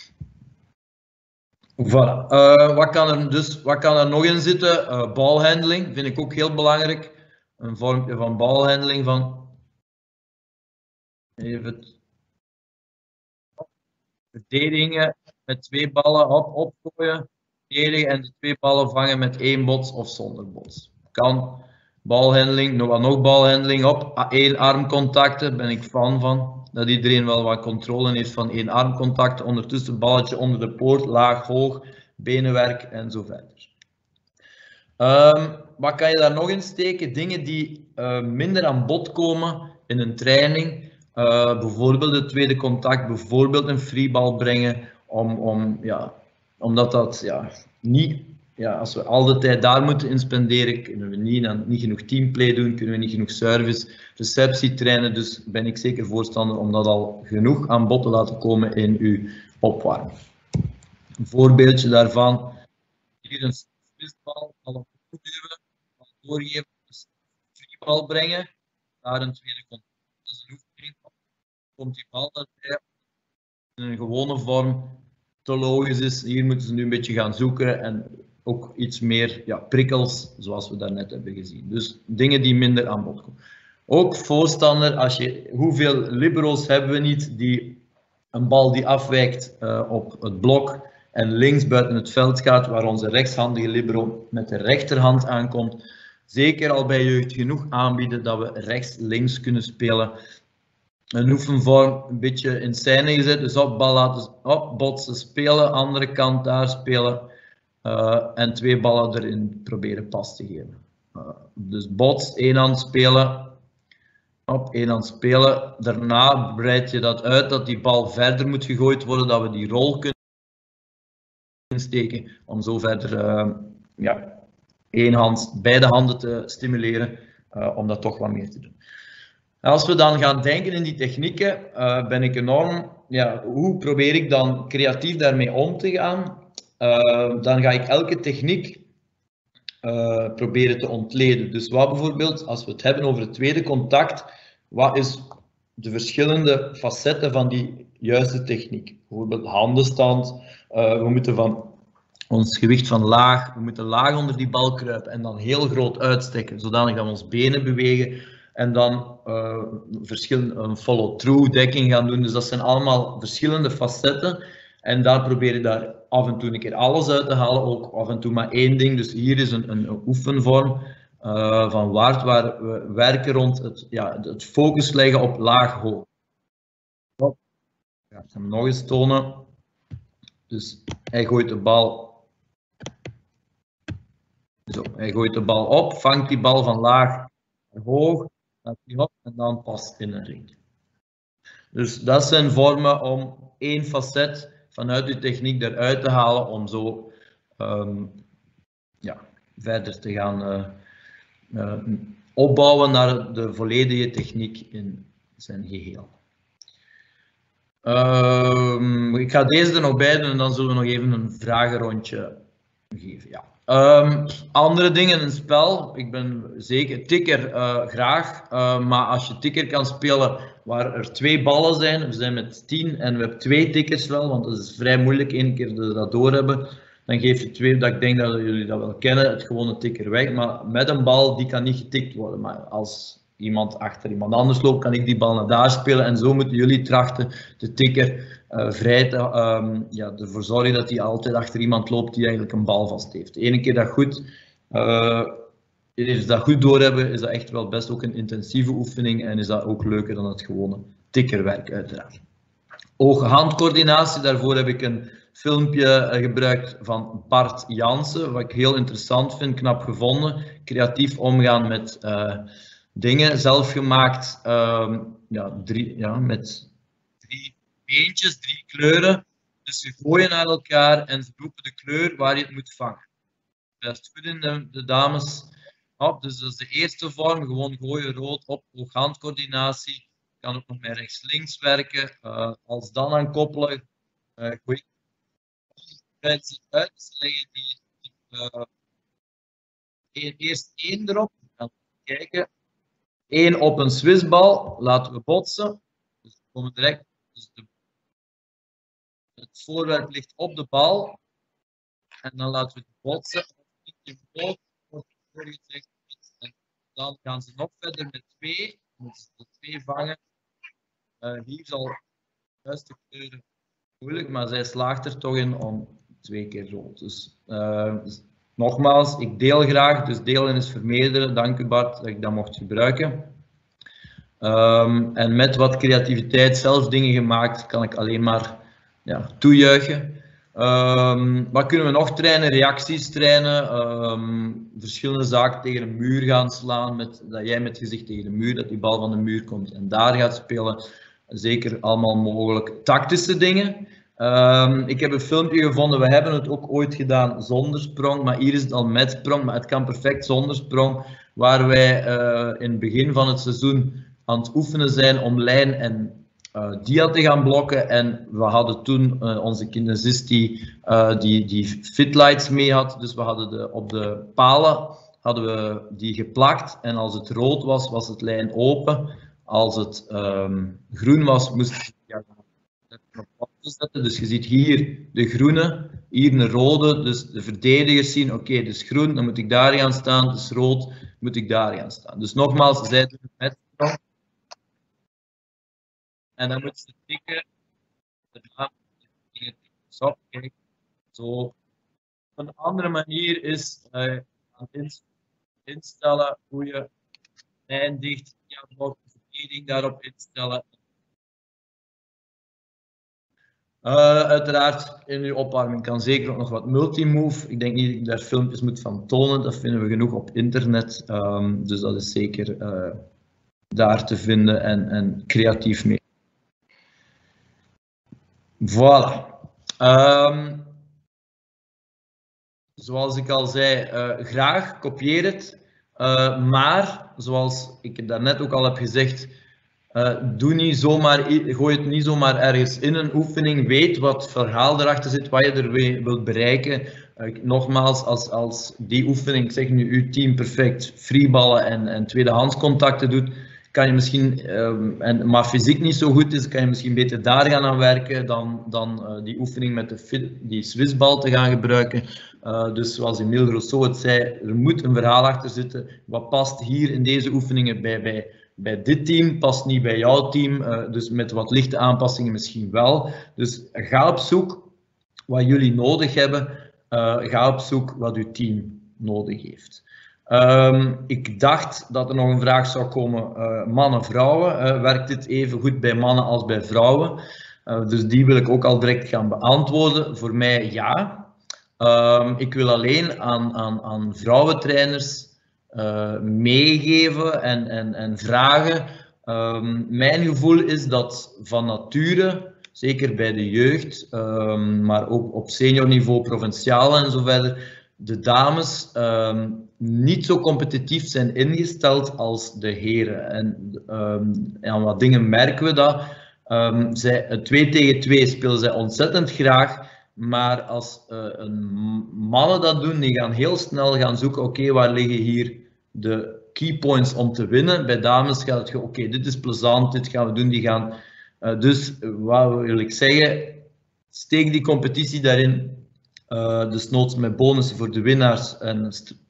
Voilà. Uh, wat, kan er, dus, wat kan er nog in zitten? Uh, balhandling vind ik ook heel belangrijk. Een vormpje van balhandeling van even verdedigen met twee ballen op, opgooien, verdedigen en de twee ballen vangen met één bots of zonder bots. Kan balhandeling, nog wat nog balhandeling op, één armcontacten, ben ik fan van. Dat iedereen wel wat controle heeft van één armcontacten, ondertussen balletje onder de poort, laag, hoog, benenwerk en zo verder. Um, wat kan je daar nog in steken? Dingen die uh, minder aan bod komen in een training. Uh, bijvoorbeeld het tweede contact, bijvoorbeeld een freeball brengen. Om, om, ja, omdat dat ja, niet ja, als we al de tijd daar moeten in spenderen, kunnen we niet, dan, niet genoeg teamplay doen, kunnen we niet genoeg service, receptie trainen. Dus ben ik zeker voorstander om dat al genoeg aan bod te laten komen in uw opwarming. Een voorbeeldje daarvan, hier een swissbal, al op duwen, doorgeven, dus freebal brengen, daar een tweede contact. Dat is een oefening, komt die bal daarbij in een gewone vorm, te logisch is. Hier moeten ze nu een beetje gaan zoeken en ook iets meer ja, prikkels, zoals we daarnet hebben gezien. Dus dingen die minder aan bod komen. Ook voorstander, als je, hoeveel libero's hebben we niet die een bal die afwijkt uh, op het blok en links buiten het veld gaat, waar onze rechtshandige libero met de rechterhand aankomt. Zeker al bij jeugd genoeg aanbieden dat we rechts-links kunnen spelen. Een oefenvorm een beetje in scène gezet, dus op bal laten op, botsen, spelen, andere kant daar spelen uh, en twee ballen erin proberen pas te geven. Uh, dus bots, één hand spelen, op één hand spelen. Daarna breid je dat uit dat die bal verder moet gegooid worden, dat we die rol kunnen insteken om zo verder uh, ja, één hand, beide handen te stimuleren uh, om dat toch wat meer te doen. Als we dan gaan denken in die technieken, uh, ben ik enorm, ja, hoe probeer ik dan creatief daarmee om te gaan? Uh, dan ga ik elke techniek uh, proberen te ontleden. Dus wat bijvoorbeeld, als we het hebben over het tweede contact, wat is de verschillende facetten van die juiste techniek? Bijvoorbeeld handenstand, uh, we moeten van ons gewicht van laag, we moeten laag onder die bal kruipen en dan heel groot uitsteken, zodanig dat we ons benen bewegen. En dan uh, verschillende, een follow-through dekking gaan doen. Dus dat zijn allemaal verschillende facetten. En daar probeer je daar af en toe een keer alles uit te halen. Ook af en toe maar één ding. Dus hier is een, een oefenvorm uh, van Waard waar we werken rond het, ja, het focus leggen op laag-hoog. Ja, ik ga hem nog eens tonen. Dus hij gooit de bal. Zo, hij gooit de bal op, vangt die bal van laag naar hoog. Laat die op en dan past in een ring. Dus dat zijn vormen om één facet vanuit uw techniek eruit te halen om zo um, ja, verder te gaan uh, uh, opbouwen naar de volledige techniek in zijn geheel. Um, ik ga deze er nog bij doen en dan zullen we nog even een vragenrondje geven. Ja. Um, andere dingen in het spel, ik ben zeker tikker uh, graag, uh, maar als je tikker kan spelen waar er twee ballen zijn, we zijn met tien en we hebben twee tikkers wel, want dat is vrij moeilijk één keer dat we dat doorhebben, dan geef je twee, dat ik denk dat jullie dat wel kennen, het gewone tikker weg, maar met een bal die kan niet getikt worden, maar als iemand achter iemand anders loopt, kan ik die bal naar daar spelen en zo moeten jullie trachten de tikker uh, vrij te, um, ja, ervoor zorgen dat hij altijd achter iemand loopt die eigenlijk een bal vast heeft. De ene keer dat goed, uh, is dat goed doorhebben, is dat echt wel best ook een intensieve oefening en is dat ook leuker dan het gewone tikkerwerk uiteraard. Oog-handcoördinatie, daarvoor heb ik een filmpje uh, gebruikt van Bart Jansen, wat ik heel interessant vind, knap gevonden, creatief omgaan met uh, dingen, zelf gemaakt, uh, ja, drie, ja, met drie beentjes, drie kleuren. Dus ze gooien naar elkaar en ze roepen de kleur waar je het moet vangen. Best goed in de, de dames. Op, dus dat is de eerste vorm, gewoon gooien rood op, oog-handcoördinatie. Kan ook nog met rechts-links werken. Uh, als dan aan koppelen, uh, gooi ik het uit. Ze leggen die uh, eerst één erop. Dan kijken. Eén op een swissbal, laten we botsen. Dus we komen direct. Dus de, het voorwerp ligt op de bal. En dan laten we het botsen. En dan gaan ze nog verder met twee. Moeten ze twee vangen. Uh, hier zal de juiste kleuren moeilijk, maar zij slaagt er toch in om twee keer rood. Dus, uh, dus nogmaals, ik deel graag, dus delen is vermeerderen. Dank u Bart dat ik dat mocht gebruiken. Um, en met wat creativiteit, zelf dingen gemaakt, kan ik alleen maar ja, toejuichen. Um, wat kunnen we nog trainen? Reacties trainen, um, verschillende zaken tegen een muur gaan slaan, met, dat jij met gezicht tegen de muur, dat die bal van de muur komt en daar gaat spelen. Zeker allemaal mogelijk. Tactische dingen, Um, ik heb een filmpje gevonden, we hebben het ook ooit gedaan zonder sprong, maar hier is het al met sprong, maar het kan perfect zonder sprong, waar wij uh, in het begin van het seizoen aan het oefenen zijn om lijn en uh, dia te gaan blokken. En we hadden toen uh, onze kinesist die, uh, die, die fitlights mee had, dus we hadden de, op de palen hadden we die geplakt en als het rood was, was het lijn open. Als het um, groen was, moest je op zetten. Dus je ziet hier de groene, hier een rode, dus de verdedigers zien, oké, okay, dus groen, dan moet ik daar gaan staan, dus rood, moet ik daar gaan staan. Dus nogmaals, zij doen het met sprong. En dan moet ze tikken, zo, kijk, zo. Een andere manier is uh, instellen hoe je lijn dicht, ja, blok, verdediging daarop instellen. Uh, uiteraard, in uw opwarming kan zeker ook nog wat multimove. Ik denk niet dat ik daar filmpjes moet van tonen, dat vinden we genoeg op internet. Um, dus dat is zeker uh, daar te vinden en, en creatief mee. Voilà. Um, zoals ik al zei, uh, graag, kopieer het. Uh, maar, zoals ik daarnet ook al heb gezegd, Uh, doe niet zomaar, gooi het niet zomaar ergens in een oefening. Weet wat verhaal erachter zit, wat je er wilt bereiken. Uh, nogmaals, als, als die oefening, ik zeg nu, uw team perfect freeballen en, en tweedehandscontacten doet, kan je misschien, um, en, maar fysiek niet zo goed is, kan je misschien beter daar gaan aan werken dan, dan uh, die oefening met de die Swissbal te gaan gebruiken. Uh, dus zoals Emile Rousseau het zei, er moet een verhaal achter zitten. Wat past hier in deze oefeningen bij, bij Bij dit team, past niet bij jouw team, uh, dus met wat lichte aanpassingen misschien wel. Dus ga op zoek wat jullie nodig hebben, uh, ga op zoek wat uw team nodig heeft. Um, ik dacht dat er nog een vraag zou komen, uh, mannen-vrouwen. Uh, werkt dit even goed bij mannen als bij vrouwen? Uh, dus die wil ik ook al direct gaan beantwoorden. Voor mij ja. Um, ik wil alleen aan, aan, aan vrouwentrainers Uh, meegeven en, en, en vragen. Um, mijn gevoel is dat van nature, zeker bij de jeugd, um, maar ook op seniorniveau, provinciaal en zo verder, de dames um, niet zo competitief zijn ingesteld als de heren. En um, aan wat dingen merken we dat. Um, zij, twee tegen twee spelen zij ontzettend graag. Maar als uh, een mannen dat doen, die gaan heel snel gaan zoeken, oké, okay, waar liggen hier de key points om te winnen. Bij dames gaat het gewoon, oké, okay, dit is plezant, dit gaan we doen, die gaan. Uh, dus wat wil ik zeggen? Steek die competitie daarin. Uh, dus noods met bonussen voor de winnaars en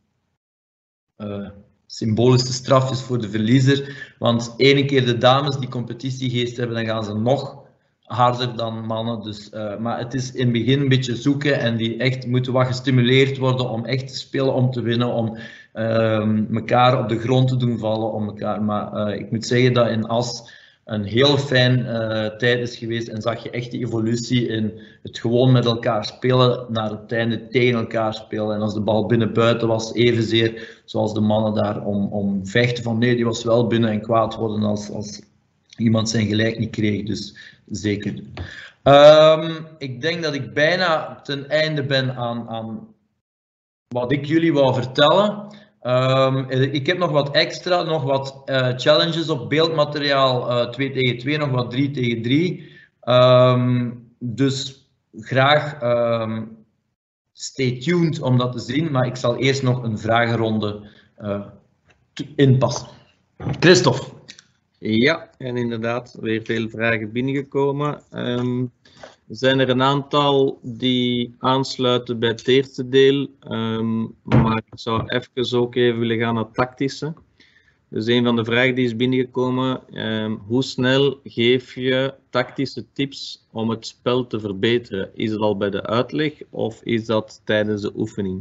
uh, symbolische strafjes voor de verliezer. Want ene keer de dames die competitiegeest hebben, dan gaan ze nog harder dan mannen. Dus, uh, maar het is in het begin een beetje zoeken en die echt moeten wat gestimuleerd worden om echt te spelen, om te winnen, om uh, elkaar op de grond te doen vallen. Om elkaar. Maar uh, ik moet zeggen dat in As een heel fijn uh, tijd is geweest en zag je echt die evolutie in het gewoon met elkaar spelen, naar het einde tegen elkaar spelen. En als de bal binnen buiten was, evenzeer zoals de mannen daar om, om vechten van nee, die was wel binnen en kwaad worden als, als iemand zijn gelijk niet kreeg. Dus zeker. Um, ik denk dat ik bijna ten einde ben aan, aan wat ik jullie wou vertellen. Um, ik heb nog wat extra, nog wat uh, challenges op beeldmateriaal, uh, twee tegen twee, nog wat drie tegen drie. Um, dus graag um, stay tuned om dat te zien, maar ik zal eerst nog een vragenronde uh, inpassen. Christophe. Ja, en inderdaad, weer veel vragen binnengekomen. Um, zijn er een aantal die aansluiten bij het eerste deel, um, maar ik zou even ook even willen gaan naar het tactische. Dus een van de vragen die is binnengekomen, um, hoe snel geef je tactische tips om het spel te verbeteren? Is het al bij de uitleg of is dat tijdens de oefening?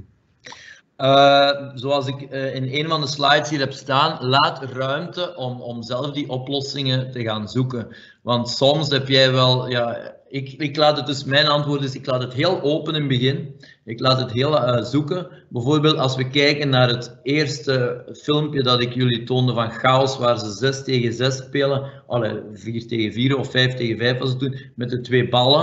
Uh, zoals ik uh, in een van de slides hier heb staan, laat ruimte om, om zelf die oplossingen te gaan zoeken. Want soms heb jij wel, ja, ik, ik laat het dus, mijn antwoord is, ik laat het heel open in het begin. Ik laat het heel uh, zoeken. Bijvoorbeeld als we kijken naar het eerste filmpje dat ik jullie toonde van Chaos, waar ze zes tegen zes spelen, allee, vier tegen vier of vijf tegen vijf was het toen, met de twee ballen.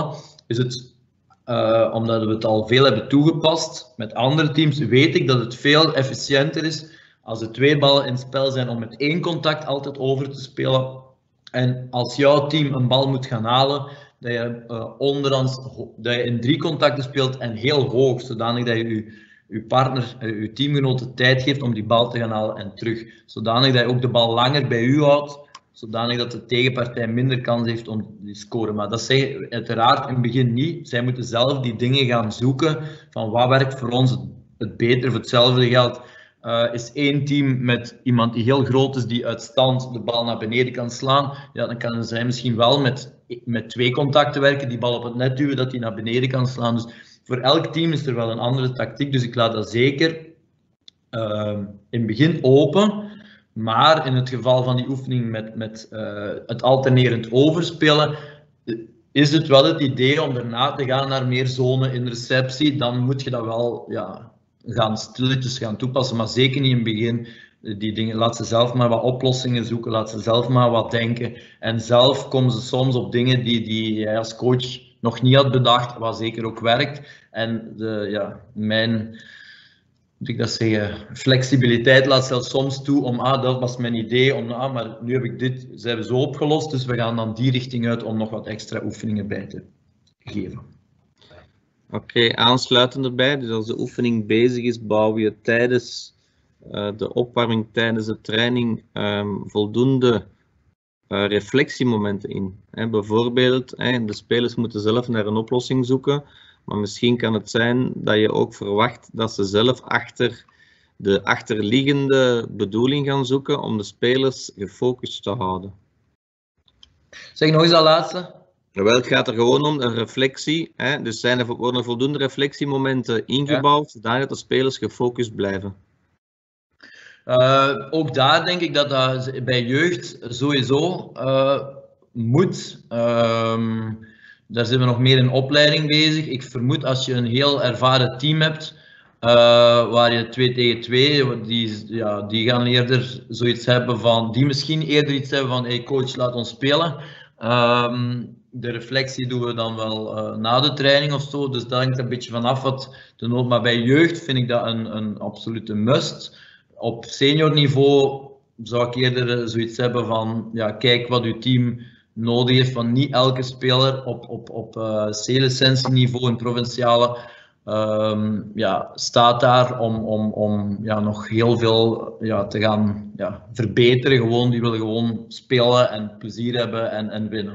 is het, uh, omdat we het al veel hebben toegepast met andere teams, weet ik dat het veel efficiënter is als er twee ballen in het spel zijn om met één contact altijd over te spelen. En als jouw team een bal moet gaan halen, dat je uh, onderhands, dat je in drie contacten speelt en heel hoog, zodanig dat je je, je partner, uh, je teamgenoten tijd geeft om die bal te gaan halen en terug. Zodanig dat je ook de bal langer bij u houdt, zodanig dat de tegenpartij minder kans heeft om te scoren. Maar dat zeg je uiteraard in het begin niet. Zij moeten zelf die dingen gaan zoeken van wat werkt voor ons het beter. Voor hetzelfde geld uh, is één team met iemand die heel groot is, die uit stand de bal naar beneden kan slaan. Ja, dan kan zij misschien wel met, met twee contacten werken, die bal op het net duwen, dat die naar beneden kan slaan. Dus voor elk team is er wel een andere tactiek. Dus ik laat dat zeker uh, in het begin open. Maar in het geval van die oefening met, met uh, het alternerend overspelen, is het wel het idee om daarna te gaan naar meer zone in receptie. Dan moet je dat wel ja, gaan stilletjes gaan toepassen, maar zeker niet in het begin. Die dingen, laat ze zelf maar wat oplossingen zoeken, laat ze zelf maar wat denken. En zelf komen ze soms op dingen die, die jij als coach nog niet had bedacht, wat zeker ook werkt. En de, ja, mijn... moet ik dat zeggen, flexibiliteit laat zelfs soms toe om, ah, dat was mijn idee, om, ah, maar nu heb ik dit, ze hebben zo opgelost, dus we gaan dan die richting uit om nog wat extra oefeningen bij te geven. Oké, okay, aansluitend erbij, dus als de oefening bezig is, bouw je tijdens uh, de opwarming, tijdens de training, um, voldoende uh, reflectiemomenten in. Hè, bijvoorbeeld, hè, de spelers moeten zelf naar een oplossing zoeken. Maar misschien kan het zijn dat je ook verwacht dat ze zelf achter de achterliggende bedoeling gaan zoeken om de spelers gefocust te houden. Zeg nog eens dat laatste. Wel, het gaat er gewoon om een reflectie. Hè? Dus zijn er, worden er voldoende reflectiemomenten ingebouwd, ja, zodat de spelers gefocust blijven? Uh, ook daar denk ik dat dat bij jeugd sowieso uh, moet. Uh, Daar zijn we nog meer in opleiding bezig. Ik vermoed als je een heel ervaren team hebt, uh, waar je twee tegen twee, die, ja, die gaan eerder zoiets hebben van, die misschien eerder iets hebben van, hey coach, laat ons spelen. Um, de reflectie doen we dan wel uh, na de training of zo, dus daar hangt een beetje vanaf wat de nood. Maar bij jeugd vind ik dat een, een absolute must. Op senior niveau zou ik eerder zoiets hebben van, ja, kijk wat uw team nodig heeft, van niet elke speler op, op, op uh, C-licentieniveau en provinciale um, ja, staat daar om, om, om ja, nog heel veel ja, te gaan ja, verbeteren. Gewoon, die willen gewoon spelen en plezier hebben en, en winnen.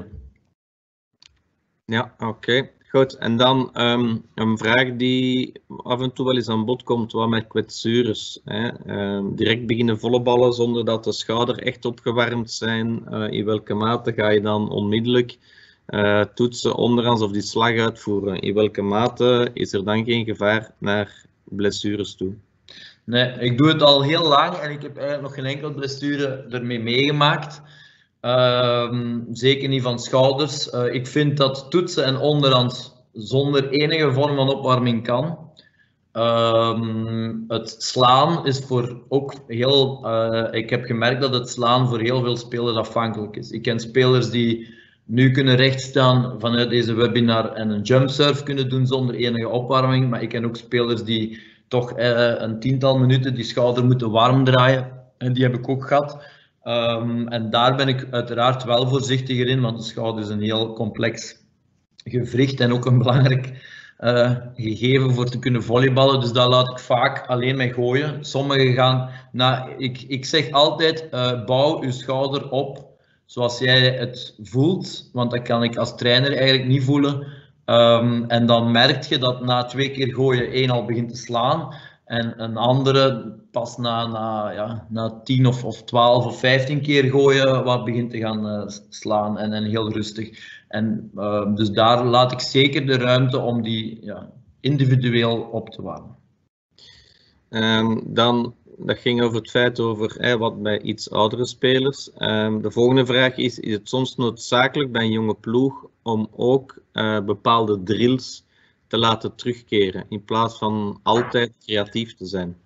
Ja, oké. Okay. Goed. En dan um, een vraag die af en toe wel eens aan bod komt, wat met kwetsures. Hè? Um, direct beginnen volleyballen zonder dat de schouder echt opgewarmd zijn. Uh, in welke mate ga je dan onmiddellijk uh, toetsen onderhands of die slag uitvoeren? In welke mate is er dan geen gevaar naar blessures toe? Nee, ik doe het al heel lang en ik heb eigenlijk nog geen enkele blessure ermee meegemaakt. Uh, zeker niet van schouders. Uh, ik vind dat toetsen en onderhands zonder enige vorm van opwarming kan. Uh, het slaan is voor ook heel... Uh, ik heb gemerkt dat het slaan voor heel veel spelers afhankelijk is. Ik ken spelers die nu kunnen rechtstaan vanuit deze webinar en een jumpserve kunnen doen zonder enige opwarming. Maar ik ken ook spelers die toch uh, een tiental minuten die schouder moeten warm draaien. En die heb ik ook gehad. Um, en daar ben ik uiteraard wel voorzichtiger in, want de schouder is een heel complex gewricht en ook een belangrijk uh, gegeven voor te kunnen volleyballen. Dus daar laat ik vaak alleen mee gooien. Sommigen gaan, nou, ik, ik zeg altijd, uh, bouw uw schouder op zoals jij het voelt, want dat kan ik als trainer eigenlijk niet voelen. Um, en dan merk je dat na twee keer gooien één al begint te slaan. En een andere pas na, na, ja, na tien of, of twaalf of vijftien keer gooien wat begint te gaan uh, slaan en, en heel rustig. En, uh, dus daar laat ik zeker de ruimte om die ja, individueel op te warmen. Um, dan, dat ging over het feit over hey, wat bij iets oudere spelers. Um, de volgende vraag is, is het soms noodzakelijk bij een jonge ploeg om ook uh, bepaalde drills te laten terugkeren, in plaats van altijd creatief te zijn?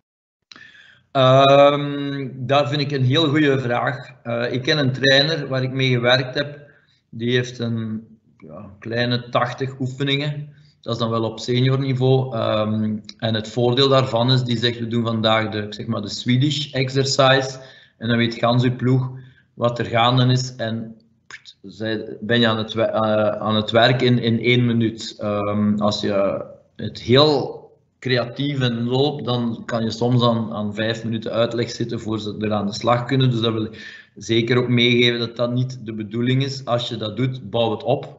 Um, dat vind ik een heel goede vraag. Uh, ik ken een trainer waar ik mee gewerkt heb. Die heeft een ja, kleine tachtig oefeningen. Dat is dan wel op seniorniveau. Um, en het voordeel daarvan is, die zegt, we doen vandaag de, zeg maar, de Swedish exercise. En dan weet gans uw ploeg wat er gaande is. En pst, ben je aan het, uh, aan het werk in, in één minuut. Um, als je het heel creatief en loopt, dan kan je soms aan, aan vijf minuten uitleg zitten voor ze er aan de slag kunnen. Dus dat wil ik zeker ook meegeven dat dat niet de bedoeling is. Als je dat doet, bouw het op.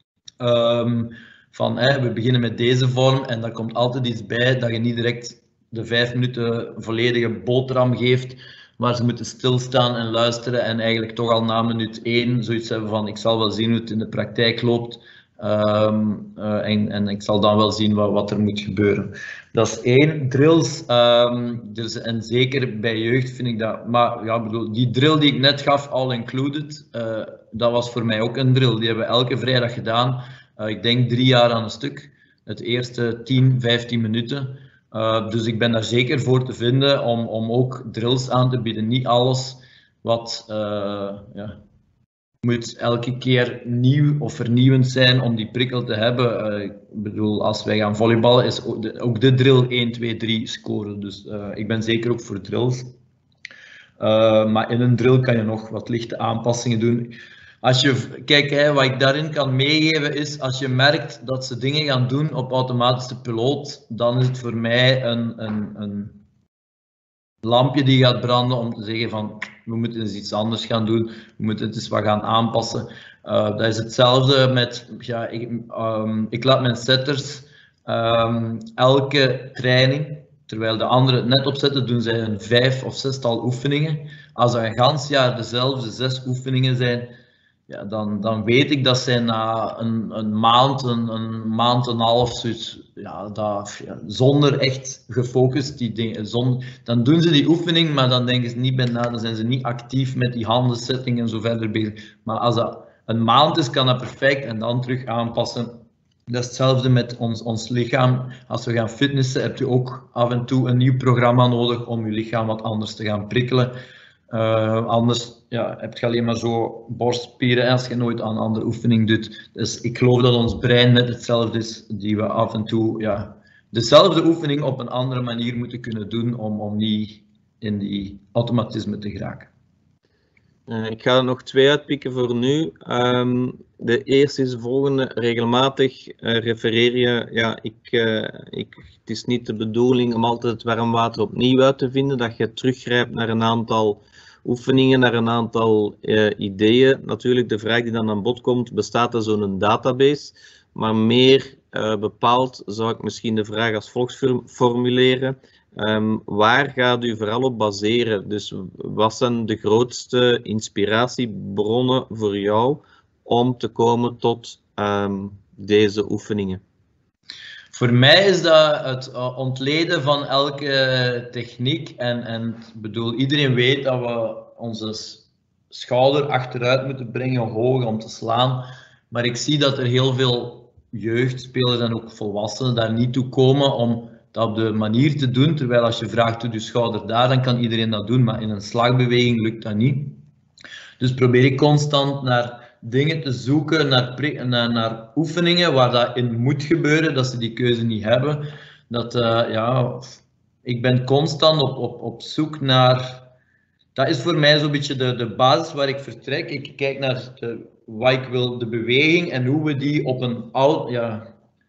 Um, van hey, we beginnen met deze vorm en daar komt altijd iets bij dat je niet direct de vijf minuten volledige boterham geeft, maar ze moeten stilstaan en luisteren en eigenlijk toch al na minuut één zoiets hebben van ik zal wel zien hoe het in de praktijk loopt. Um, uh, en, en ik zal dan wel zien wat, wat er moet gebeuren. Dat is één. Drills, um, dus, en zeker bij jeugd vind ik dat, maar ja, bedoel, die drill die ik net gaf, all included, uh, dat was voor mij ook een drill. Die hebben we elke vrijdag gedaan. Uh, ik denk drie jaar aan een stuk. Het eerste tien, vijftien minuten. Uh, dus ik ben daar zeker voor te vinden om, om ook drills aan te bieden. Niet alles wat uh, ja, moet elke keer nieuw of vernieuwend zijn om die prikkel te hebben. Uh, ik bedoel, als wij gaan volleyballen is ook de, ook de drill één, twee, drie scoren. Dus uh, ik ben zeker ook voor drills. Uh, maar in een drill kan je nog wat lichte aanpassingen doen. Als je, kijk, hè, wat ik daarin kan meegeven is, als je merkt dat ze dingen gaan doen op automatische piloot, dan is het voor mij een, een, een lampje die gaat branden om te zeggen van, we moeten eens iets anders gaan doen, we moeten het eens wat gaan aanpassen. Uh, dat is hetzelfde met, ja, ik, um, ik laat mijn setters um, elke training, terwijl de anderen het net opzetten, doen zij een vijf of zestal oefeningen. Als er een gans jaar dezelfde zes oefeningen zijn, ja, dan, dan weet ik dat zij na een, een maand, een, een maand en een half, zoiets, ja, dat, ja, zonder echt gefocust, die dingen, zonder, dan doen ze die oefening, maar dan denken ze niet bij na, dan zijn ze niet actief met die handensetting en zo verder bezig. Maar als dat een maand is, kan dat perfect en dan terug aanpassen. Dat is hetzelfde met ons, ons lichaam. Als we gaan fitnessen, heb je ook af en toe een nieuw programma nodig om je lichaam wat anders te gaan prikkelen. Uh, anders ja, heb je alleen maar zo borstspieren als je nooit aan een andere oefening doet. Dus ik geloof dat ons brein net hetzelfde is, die we af en toe ja, dezelfde oefening op een andere manier moeten kunnen doen om, om niet in die automatisme te geraken. Uh, ik ga er nog twee uitpikken voor nu. Um, de eerste is de volgende. Regelmatig uh, refereer je, ja, ik, uh, ik, het is niet de bedoeling om altijd het warm water opnieuw uit te vinden, dat je teruggrijpt naar een aantal oefeningen, naar een aantal uh, ideeën. Natuurlijk, de vraag die dan aan bod komt, bestaat er zo'n database? Maar meer uh, bepaald zou ik misschien de vraag als volgt formuleren. Um, waar gaat u vooral op baseren? Dus wat zijn de grootste inspiratiebronnen voor jou om te komen tot um, deze oefeningen? Voor mij is dat het ontleden van elke techniek en, en bedoel, iedereen weet dat we onze schouder achteruit moeten brengen, hoog om te slaan. Maar ik zie dat er heel veel jeugdspelers en ook volwassenen daar niet toe komen om dat op de manier te doen. Terwijl als je vraagt, doe je schouder daar, dan kan iedereen dat doen. Maar in een slagbeweging lukt dat niet. Dus probeer ik constant naar dingen te zoeken, naar, naar, naar oefeningen waar dat in moet gebeuren, dat ze die keuze niet hebben. Dat, uh, ja, ik ben constant op, op, op zoek naar... Dat is voor mij zo'n beetje de, de basis waar ik vertrek. Ik kijk naar de, wat ik wil, de beweging en hoe we die op een oud, ja,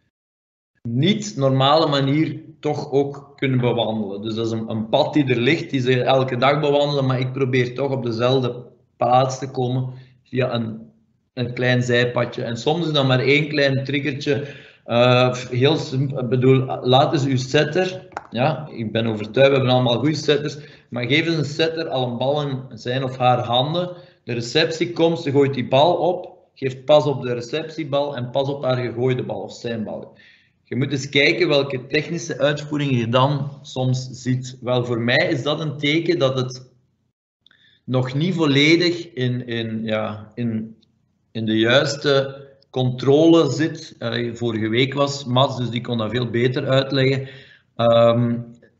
niet normale manier toch ook kunnen bewandelen. Dus dat is een, een pad die er ligt, die ze elke dag bewandelen, maar ik probeer toch op dezelfde plaats te komen via een, een klein zijpadje. En soms is dat maar één klein triggertje. Uh, heel simpel, ik bedoel, laat eens uw setter, ja, ik ben overtuigd, we hebben allemaal goede setters, maar geef eens een setter al een bal in zijn of haar handen. De receptie komt, ze gooit die bal op, geeft pas op de receptiebal en pas op haar gegooide bal of zijn bal. Je moet eens kijken welke technische uitvoering je dan soms ziet. Wel, voor mij is dat een teken dat het nog niet volledig in, in, ja, in, in de juiste controle zit. Uh, vorige week was Mats, dus die kon dat veel beter uitleggen. Um,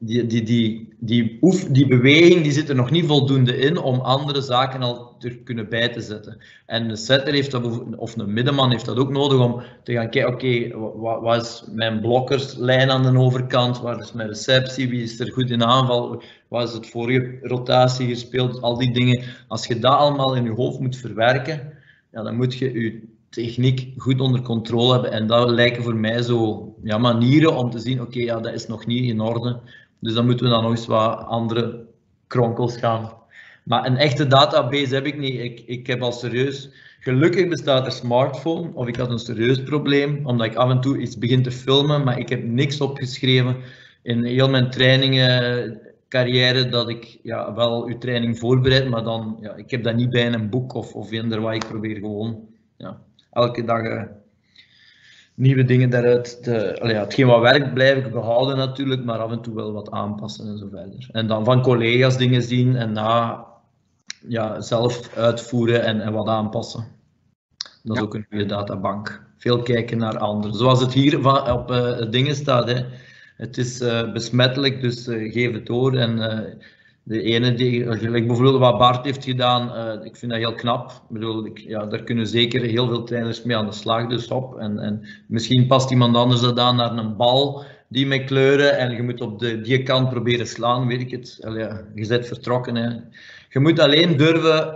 die, die, die, die, oef, die beweging die zit er nog niet voldoende in om andere zaken al te kunnen bij te zetten. En de setter heeft dat, of een middenman heeft dat ook nodig om te gaan kijken, oké, okay, wat, wat is mijn blokkerslijn aan de overkant, waar is mijn receptie, wie is er goed in aanval, wat is het vorige rotatie gespeeld, al die dingen. Als je dat allemaal in je hoofd moet verwerken, ja, dan moet je je techniek goed onder controle hebben. En dat lijken voor mij zo ja, manieren om te zien, oké, okay, ja, dat is nog niet in orde. Dus dan moeten we dan nog eens wat andere kronkels gaan. Maar een echte database heb ik niet. Ik, ik heb al serieus... Gelukkig bestaat er smartphone, of ik had een serieus probleem, omdat ik af en toe iets begin te filmen, maar ik heb niks opgeschreven in heel mijn trainingen, carrière, dat ik ja, wel uw training voorbereid, maar dan, ja, ik heb dat niet bij in een boek of, of eender wat. Ik probeer gewoon ja, elke dag... Uh, nieuwe dingen daaruit. Te, allee, ja, hetgeen wat werkt blijf ik behouden natuurlijk, maar af en toe wel wat aanpassen en zo verder. En dan van collega's dingen zien en na ja, zelf uitvoeren en, en wat aanpassen. Dat is ja. ook een goede databank. Veel kijken naar anderen. Zoals het hier van, op uh, het dingen staat. Hè. Het is uh, besmettelijk, dus uh, geef het door. En, uh, de ene, die, like bijvoorbeeld wat Bart heeft gedaan, uh, ik vind dat heel knap. Ik bedoel, ik, ja, daar kunnen zeker heel veel trainers mee aan de slag, dus op. En, en misschien past iemand anders dat aan naar een bal die met kleuren en je moet op de, die kant proberen slaan, weet ik het. Allee, je bent vertrokken. Hè. Je moet alleen durven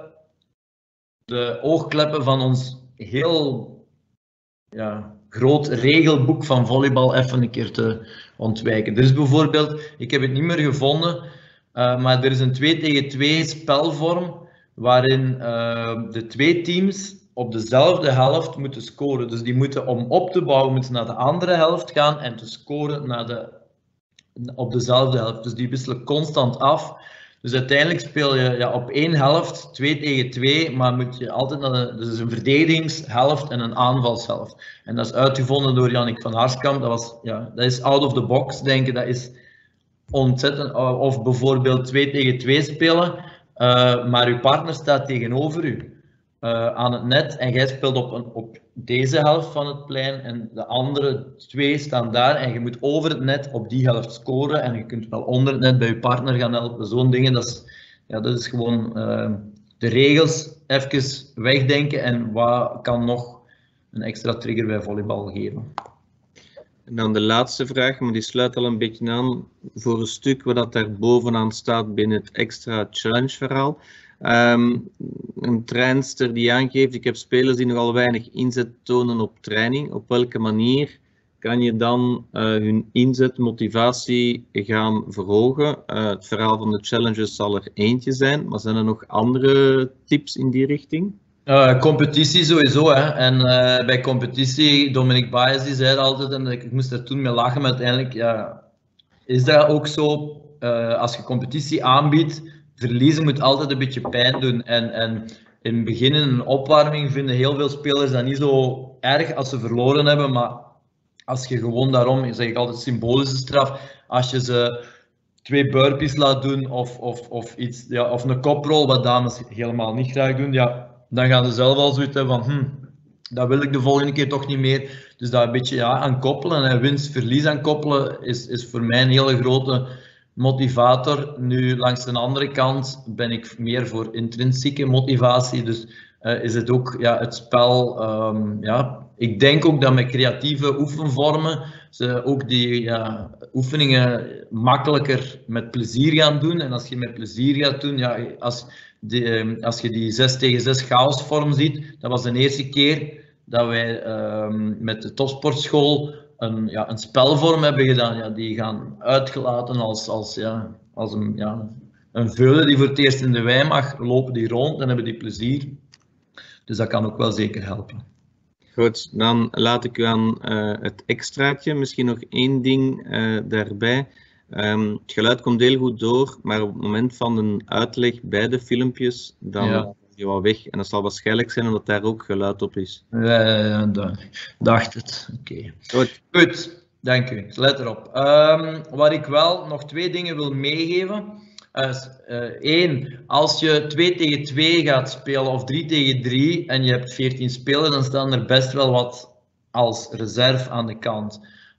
de oogkleppen van ons heel ja, groot regelboek van volleybal even een keer te ontwijken. Dus bijvoorbeeld, ik heb het niet meer gevonden, Uh, maar er is een twee tegen twee spelvorm waarin uh, de twee teams op dezelfde helft moeten scoren. Dus die moeten om op te bouwen moeten naar de andere helft gaan en te scoren naar de, op dezelfde helft. Dus die wisselen constant af. Dus uiteindelijk speel je ja, op één helft twee tegen twee, maar moet je altijd naar de, dus een verdedigingshelft en een aanvalshelft. En dat is uitgevonden door Jannik van Harskamp. Dat, was, ja, dat is out of the box denken. Dat is ontzettend, of bijvoorbeeld twee tegen twee spelen, uh, maar uw partner staat tegenover u uh, aan het net en jij speelt op, een, op deze helft van het plein en de andere twee staan daar en je moet over het net op die helft scoren en je kunt wel onder het net bij je partner gaan helpen. Zo'n dingen, dat is, ja, dat is gewoon uh, de regels even wegdenken en wat kan nog een extra trigger bij volleybal geven. En dan de laatste vraag, maar die sluit al een beetje aan voor een stuk wat dat daar bovenaan staat binnen het extra challenge verhaal. Um, een trainster die aangeeft, ik heb spelers die nogal weinig inzet tonen op training. Op welke manier kan je dan uh, hun inzet, motivatie gaan verhogen? Uh, het verhaal van de challenges zal er eentje zijn, maar zijn er nog andere tips in die richting? Uh, competitie sowieso, hè. En uh, bij competitie, Dominic Baez die zei altijd, en ik moest er toen mee lachen, maar uiteindelijk ja, is dat ook zo, uh, als je competitie aanbiedt, verliezen moet altijd een beetje pijn doen. En, en in het begin, in een opwarming, vinden heel veel spelers dat niet zo erg als ze verloren hebben, maar als je gewoon daarom, zeg ik altijd symbolische straf, als je ze twee burpees laat doen of, of, of, iets, ja, of een koprol, wat dames helemaal niet graag doen, ja, dan gaan ze zelf al zoiets hebben van, hm, dat wil ik de volgende keer toch niet meer. Dus dat een beetje ja, aan koppelen en winst-verlies aan koppelen is, is voor mij een hele grote motivator. Nu, langs de andere kant ben ik meer voor intrinsieke motivatie. Dus uh, is het ook ja, het spel. Um, ja, ik denk ook dat met creatieve oefenvormen ze ook die ja, oefeningen makkelijker met plezier gaan doen. En als je met plezier gaat doen, ja, als, die, als je die zes tegen zes chaosvorm ziet, dat was de eerste keer dat wij um, met de topsportschool een, ja, een spelvorm hebben gedaan. Ja, die gaan uitgelaten als, als, ja, als een, ja, een veulen die voor het eerst in de wei mag, lopen die rond en hebben die plezier. Dus dat kan ook wel zeker helpen. Goed, dan laat ik u aan uh, het extraatje. Misschien nog één ding uh, daarbij. Um, het geluid komt heel goed door, maar op het moment van een uitleg bij de filmpjes, dan ja. is hij wel weg. En dat zal waarschijnlijk zijn omdat daar ook geluid op is. Ja, ja, dacht het. Oké. Okay. Goed. Goed, dank u. Let erop. Um, waar ik wel nog twee dingen wil meegeven. Eén, uh, uh, als je twee tegen twee gaat spelen of drie tegen drie en je hebt veertien spelers, dan staan er best wel wat als reserve aan de kant.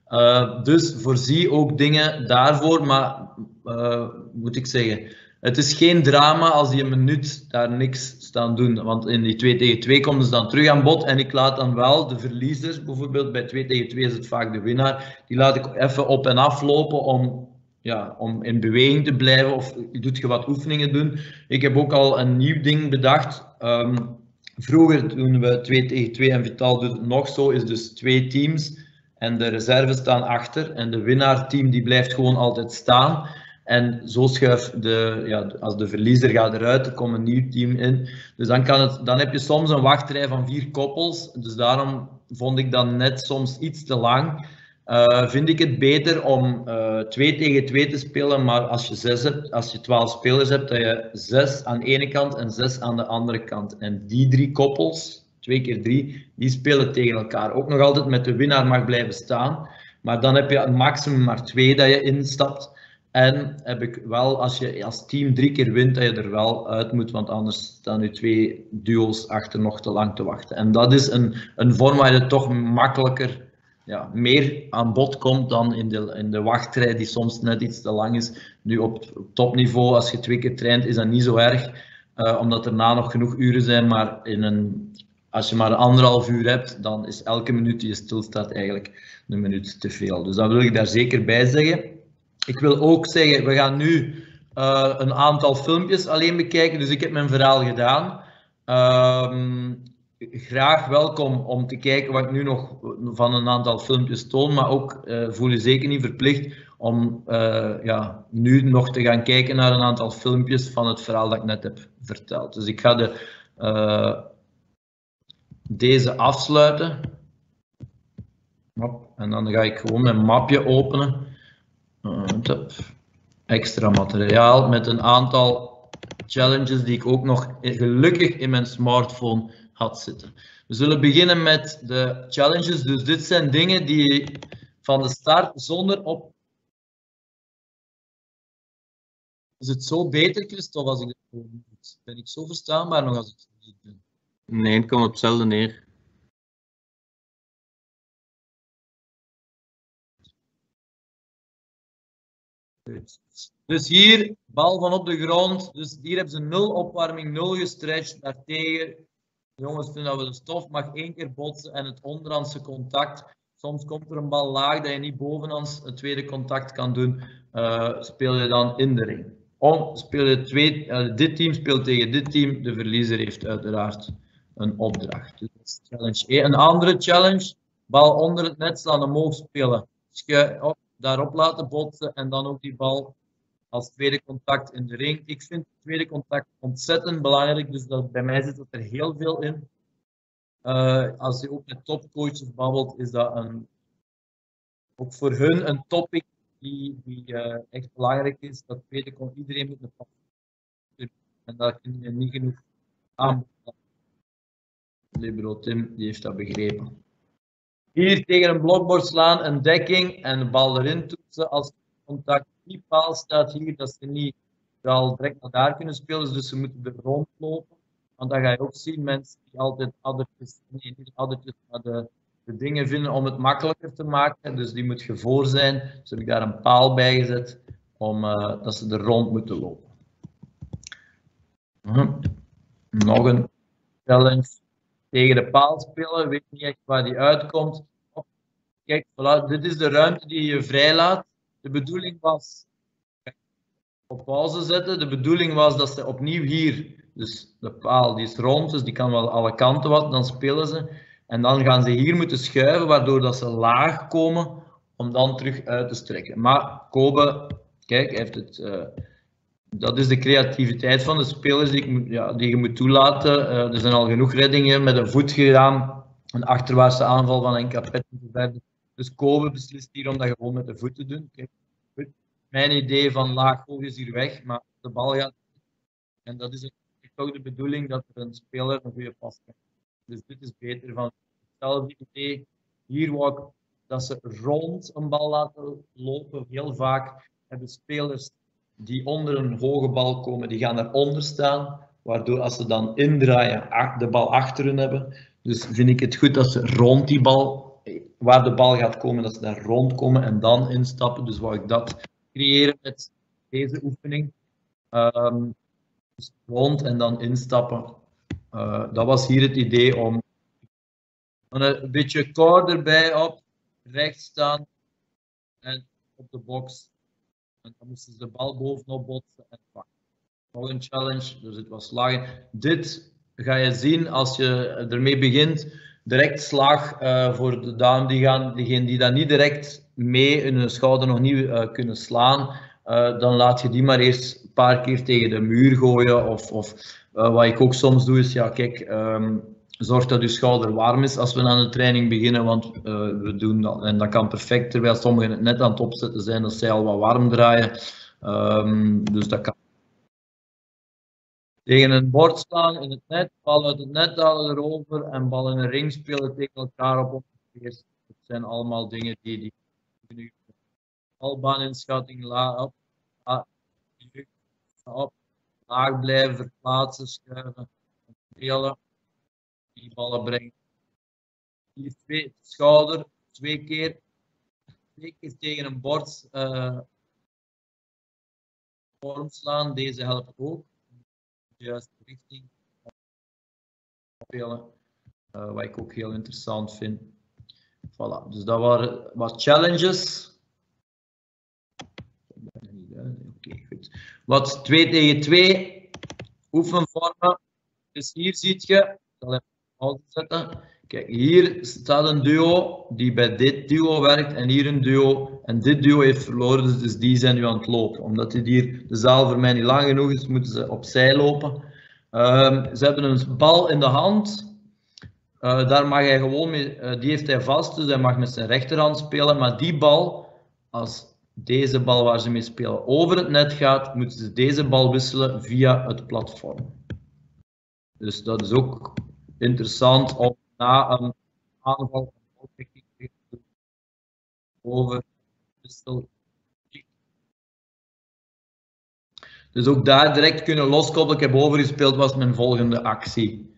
Uh, dus voorzie ook dingen daarvoor, maar uh, moet ik zeggen, het is geen drama als die een minuut daar niks staan doen, want in die twee tegen twee komen ze dan terug aan bod en ik laat dan wel de verliezers, bijvoorbeeld bij twee tegen twee is het vaak de winnaar, die laat ik even op en af lopen om, ja, om in beweging te blijven of doet je wat oefeningen doen. Ik heb ook al een nieuw ding bedacht. Um, vroeger doen we twee tegen twee en Vital doet het nog zo, is dus twee teams en de reserves staan achter en de winnaarteam die blijft gewoon altijd staan. En zo schuift de, ja, als de verliezer gaat eruit, er komt een nieuw team in. Dus dan, kan het, dan heb je soms een wachtrij van vier koppels. Dus daarom vond ik dat net soms iets te lang. Uh, vind ik het beter om uh, twee tegen twee te spelen, maar als je zes hebt, als je twaalf spelers hebt, dat je zes aan de ene kant en zes aan de andere kant. En die drie koppels, twee keer drie, die spelen tegen elkaar. Ook nog altijd met de winnaar mag blijven staan. Maar dan heb je een maximum maar twee dat je instapt. En heb ik wel, als je als team drie keer wint, dat je er wel uit moet, want anders staan nu twee duo's achter nog te lang te wachten. En dat is een, een vorm waar je toch makkelijker, ja, meer aan bod komt dan in de, in de wachtrij, die soms net iets te lang is. Nu op, op topniveau, als je twee keer traint, is dat niet zo erg, uh, omdat er na nog genoeg uren zijn, maar in een, als je maar anderhalf uur hebt, dan is elke minuut die je stilstaat eigenlijk een minuut te veel. Dus dat wil ik daar zeker bij zeggen. Ik wil ook zeggen, we gaan nu uh, een aantal filmpjes alleen bekijken, dus ik heb mijn verhaal gedaan. Uh, graag welkom om te kijken wat ik nu nog van een aantal filmpjes toon, maar ook uh, voel je zeker niet verplicht om uh, ja, nu nog te gaan kijken naar een aantal filmpjes van het verhaal dat ik net heb verteld. Dus ik ga de, uh, deze afsluiten. En dan ga ik gewoon mijn mapje openen. Extra materiaal met een aantal challenges die ik ook nog gelukkig in mijn smartphone had zitten. We zullen beginnen met de challenges. Dus dit zijn dingen die van de start zonder op... Is het zo beter, Christophe, als ik het doe? Ben ik zo verstaanbaar nog als ik het doe? Nee, het komt op hetzelfde neer. Dus hier, bal van op de grond. Dus hier hebben ze nul opwarming, nul gestretched. Daartegen, jongens vinden dat we de stof mag één keer botsen en het onderhandse contact. Soms komt er een bal laag dat je niet bovenhands het tweede contact kan doen. Uh, speel je dan in de ring. Om, speel je twee, uh, dit team speelt tegen dit team. De verliezer heeft uiteraard een opdracht. Dus dat is challenge één. Een andere challenge, bal onder het net slaan, omhoog spelen. Schuif op. Daarop laten botsen en dan ook die bal als tweede contact in de ring. Ik vind het tweede contact ontzettend belangrijk, dus dat, bij mij zit dat er heel veel in. Uh, als je ook met topcoaches babbelt, is dat een, ook voor hun een topic die, die uh, echt belangrijk is. Dat tweede komt iedereen met een pas. En daar kun je niet genoeg aan. Libero Tim, die heeft dat begrepen. Hier tegen een blokbord slaan, een dekking en de bal erin toetsen. Als het contact niet paal staat hier, dat ze niet al direct naar daar kunnen spelen, dus ze moeten er rondlopen. Want dan ga je ook zien mensen die altijd addertjes, nee niet addertjes, maar de, de dingen vinden om het makkelijker te maken. Dus die moet je voor zijn. Dus heb ik daar een paal bij gezet, om, uh, dat ze er rond moeten lopen. Hm. Nog een challenge. Tegen de paal spelen, weet niet echt waar die uitkomt. Kijk, voilà, dit is de ruimte die je vrijlaat. De bedoeling was op pauze zetten. De bedoeling was dat ze opnieuw hier, dus de paal die is rond, dus die kan wel alle kanten wat, dan spelen ze. En dan gaan ze hier moeten schuiven, waardoor dat ze laag komen om dan terug uit te strekken. Maar Kobe, kijk, heeft het... Uh, Dat is de creativiteit van de spelers die, ik, ja, die je moet toelaten. Uh, er zijn al genoeg reddingen met een voet gedaan. Een achterwaartse aanval van een kapet. Dus Kobe beslist hier om dat gewoon met de voet te doen. Kijk, mijn idee van laag hoog is hier weg, maar de bal gaat. En dat is toch de bedoeling dat er een speler een goede pas krijgt. Dus dit is beter van hetzelfde idee. Hier wou ik dat ze rond een bal laten lopen. Heel vaak hebben spelers die onder een hoge bal komen, die gaan eronder staan, waardoor als ze dan indraaien, de bal achter hun hebben. Dus vind ik het goed dat ze rond die bal waar de bal gaat komen, dat ze daar rondkomen en dan instappen. Dus wou ik dat creëren met deze oefening. Um, dus rond en dan instappen. Uh, dat was hier het idee om een beetje core erbij op, recht staan en op de box. En dan moesten ze de bal bovenop botsen en pakken. Nog een challenge, dus het was slagen. Dit ga je zien als je ermee begint. Direct slag uh, voor de dame die gaan, diegenen die dat niet direct mee in hun schouder nog niet uh, kunnen slaan. Uh, dan laat je die maar eerst een paar keer tegen de muur gooien. Of, of uh, wat ik ook soms doe is, ja kijk, um, zorg dat je schouder warm is als we aan de training beginnen. Want uh, we doen dat, en dat kan perfect, terwijl sommigen het net aan het opzetten zijn, dat zij al wat warm draaien. Um, dus dat kan. Tegen een bord slaan in het net, bal uit het net halen erover en bal in een ring spelen tegen elkaar op. Dat zijn allemaal dingen die die balbaaninschatting la op, la, op, laag blijven, verplaatsen, schuiven, spelen, die ballen brengen. Hier twee schouder, twee keer, twee keer tegen een bord uh, vorm slaan, deze helpt ook. De juiste richting spelen, uh, wat ik ook heel interessant vind. Voilà, dus dat waren wat challenges. Oké, okay, goed. Wat twee tegen twee oefenvormen. Dus hier zie je, ik zal even pauze zetten. Kijk, hier staat een duo die bij dit duo werkt en hier een duo. En dit duo heeft verloren, dus, dus die zijn nu aan het lopen. Omdat dit hier, de zaal voor mij niet lang genoeg is, moeten ze opzij lopen. Um, ze hebben een bal in de hand. Uh, daar mag hij gewoon mee, uh, die heeft hij vast, dus hij mag met zijn rechterhand spelen. Maar die bal, als deze bal waar ze mee spelen over het net gaat, moeten ze deze bal wisselen via het platform. Dus dat is ook interessant om na een aanval over wissel. Dus ook daar direct kunnen loskoppelen. Ik heb overgespeeld, was mijn volgende actie.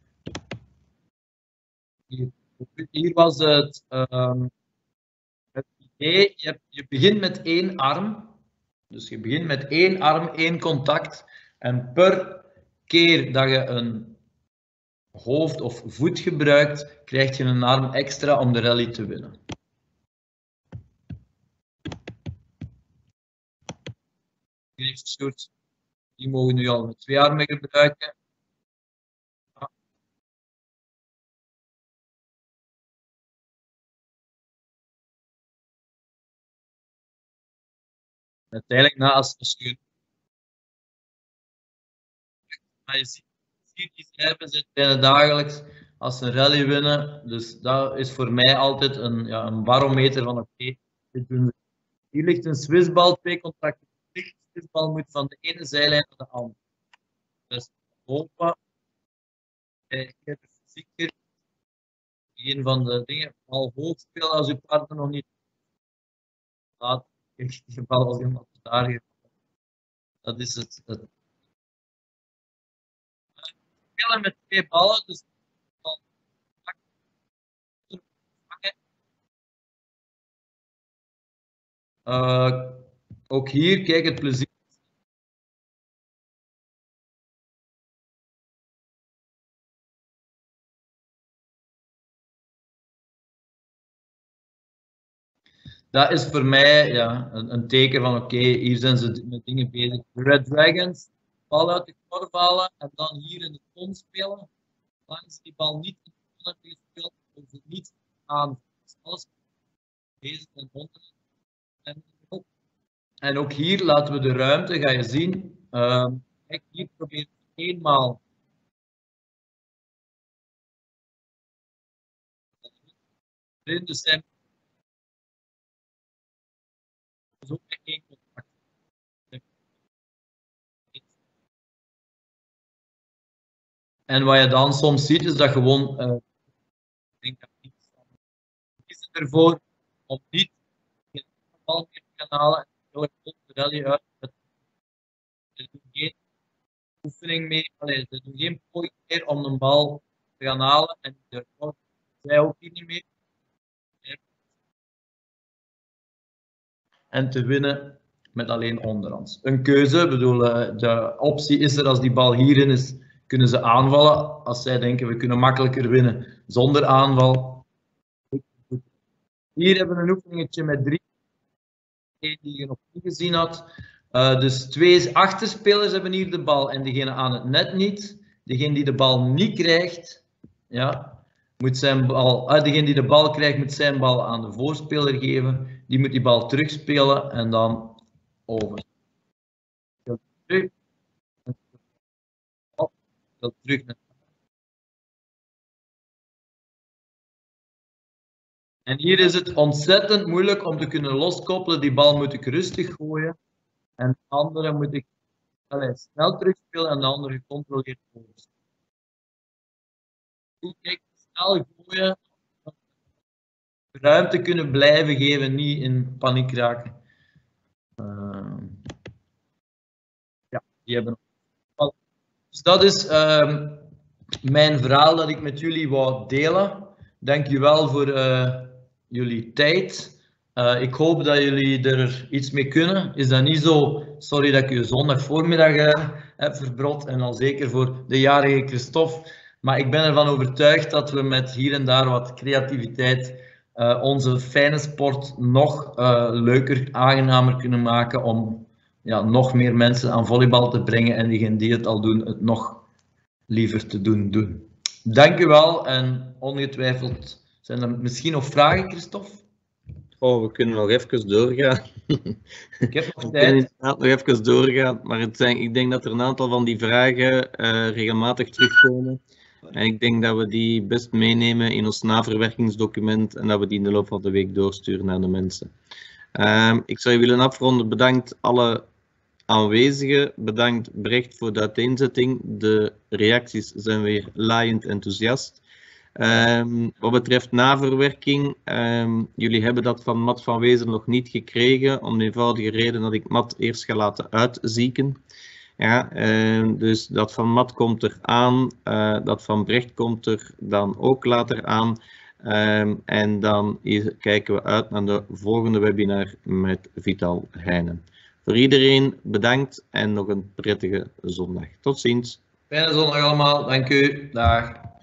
Hier, hier was het, um, het idee, je, hebt, je begint met één arm. Dus je begint met één arm, één contact. En per keer dat je een hoofd of voet gebruikt, krijg je een arm extra om de rally te winnen. Hier heeft Sjoerd, die mogen nu al met twee armen gebruiken. Ja. Uiteindelijk, na als, als je maar je ziet, ziet die cijfers zijn bijna dagelijks als ze een rally winnen. Dus dat is voor mij altijd een, ja, een barometer van oké, okay, dit doen we. Hier ligt een Swissbal, twee contacten. De Swissbal moet van de ene zijlijn naar de andere. Dus lopen. Ik heb zeker een van de dingen al hoog spelen als uw partner nog niet laat. Je bal als iemand daar heeft. Dat is het. het. Spelen met twee ballen, dus uh, ook hier, kijk het plezier. Dat is voor mij ja, een, een teken van oké, okay, hier zijn ze met dingen bezig. Red Dragons, bal uit de korf halen en dan hier in de ton spelen. Langs die bal niet in de ton hebben gespeeld, of ze niet aan. Alles deze en onder. En, en ook hier laten we de ruimte, ga je zien. Uh, kijk, hier probeer ik eenmaal. Dus zijn ook één contact. En wat je dan soms ziet, is dat gewoon. Uh, ik denk dat niet is ervoor om niet de bal meer te gaan halen en heel goed de rally uit. Ze doen geen oefening meer, allee, ze doen geen poging meer om een bal te gaan halen en zij ook hier niet meer. en te winnen met alleen onderhands. Een keuze, bedoel, de optie is er als die bal hierin is, kunnen ze aanvallen. Als zij denken we kunnen makkelijker winnen zonder aanval. Hier hebben we een oefeningetje met drie, die je nog niet gezien had. Uh, dus twee achterspelers hebben hier de bal en degene aan het net niet. Degene die de bal niet krijgt, ja, moet zijn bal, uh, degene die de bal krijgt moet zijn bal aan de voorspeler geven. Die moet die bal terugspelen en dan over. Terug. Terug. En hier is het ontzettend moeilijk om te kunnen loskoppelen. Die bal moet ik rustig gooien. En de andere moet ik allez, snel terugspelen en de andere gecontroleerd gooien. Kijk, snel gooien. Ruimte kunnen blijven geven, niet in paniek raken. Uh, ja, die hebben. Dus dat is uh, mijn verhaal dat ik met jullie wou delen. Dank je wel voor uh, jullie tijd. Uh, ik hoop dat jullie er iets mee kunnen. Is dat niet zo? Sorry dat ik je zondag voormiddag uh, heb verbrod en al zeker voor de jarige Christophe. Maar ik ben ervan overtuigd dat we met hier en daar wat creativiteit uh, onze fijne sport nog uh, leuker, aangenamer kunnen maken om ja, nog meer mensen aan volleybal te brengen en diegenen die het al doen, het nog liever te doen doen. Dank u wel en ongetwijfeld zijn er misschien nog vragen, Christophe? Oh, we kunnen nog even doorgaan. Ik heb nog we tijd. kunnen nog even doorgaan, maar het zijn, ik denk dat er een aantal van die vragen uh, regelmatig terugkomen. En ik denk dat we die best meenemen in ons naverwerkingsdocument en dat we die in de loop van de week doorsturen naar de mensen. Um, ik zou je willen afronden. Bedankt alle aanwezigen. Bedankt Brecht voor de uiteenzetting. De reacties zijn weer laaiend enthousiast. Um, wat betreft naverwerking, um, jullie hebben dat van Matt van Wezen nog niet gekregen, om de eenvoudige reden dat ik Matt eerst ga laten uitzieken. Ja, um, dus dat van Matt komt er aan, uh, dat van Brecht komt er dan ook later aan. Um, en dan is, kijken we uit naar de volgende webinar met Vital Heijnen. Voor iedereen bedankt en nog een prettige zondag. Tot ziens. Fijne zondag allemaal, dank u. Dag.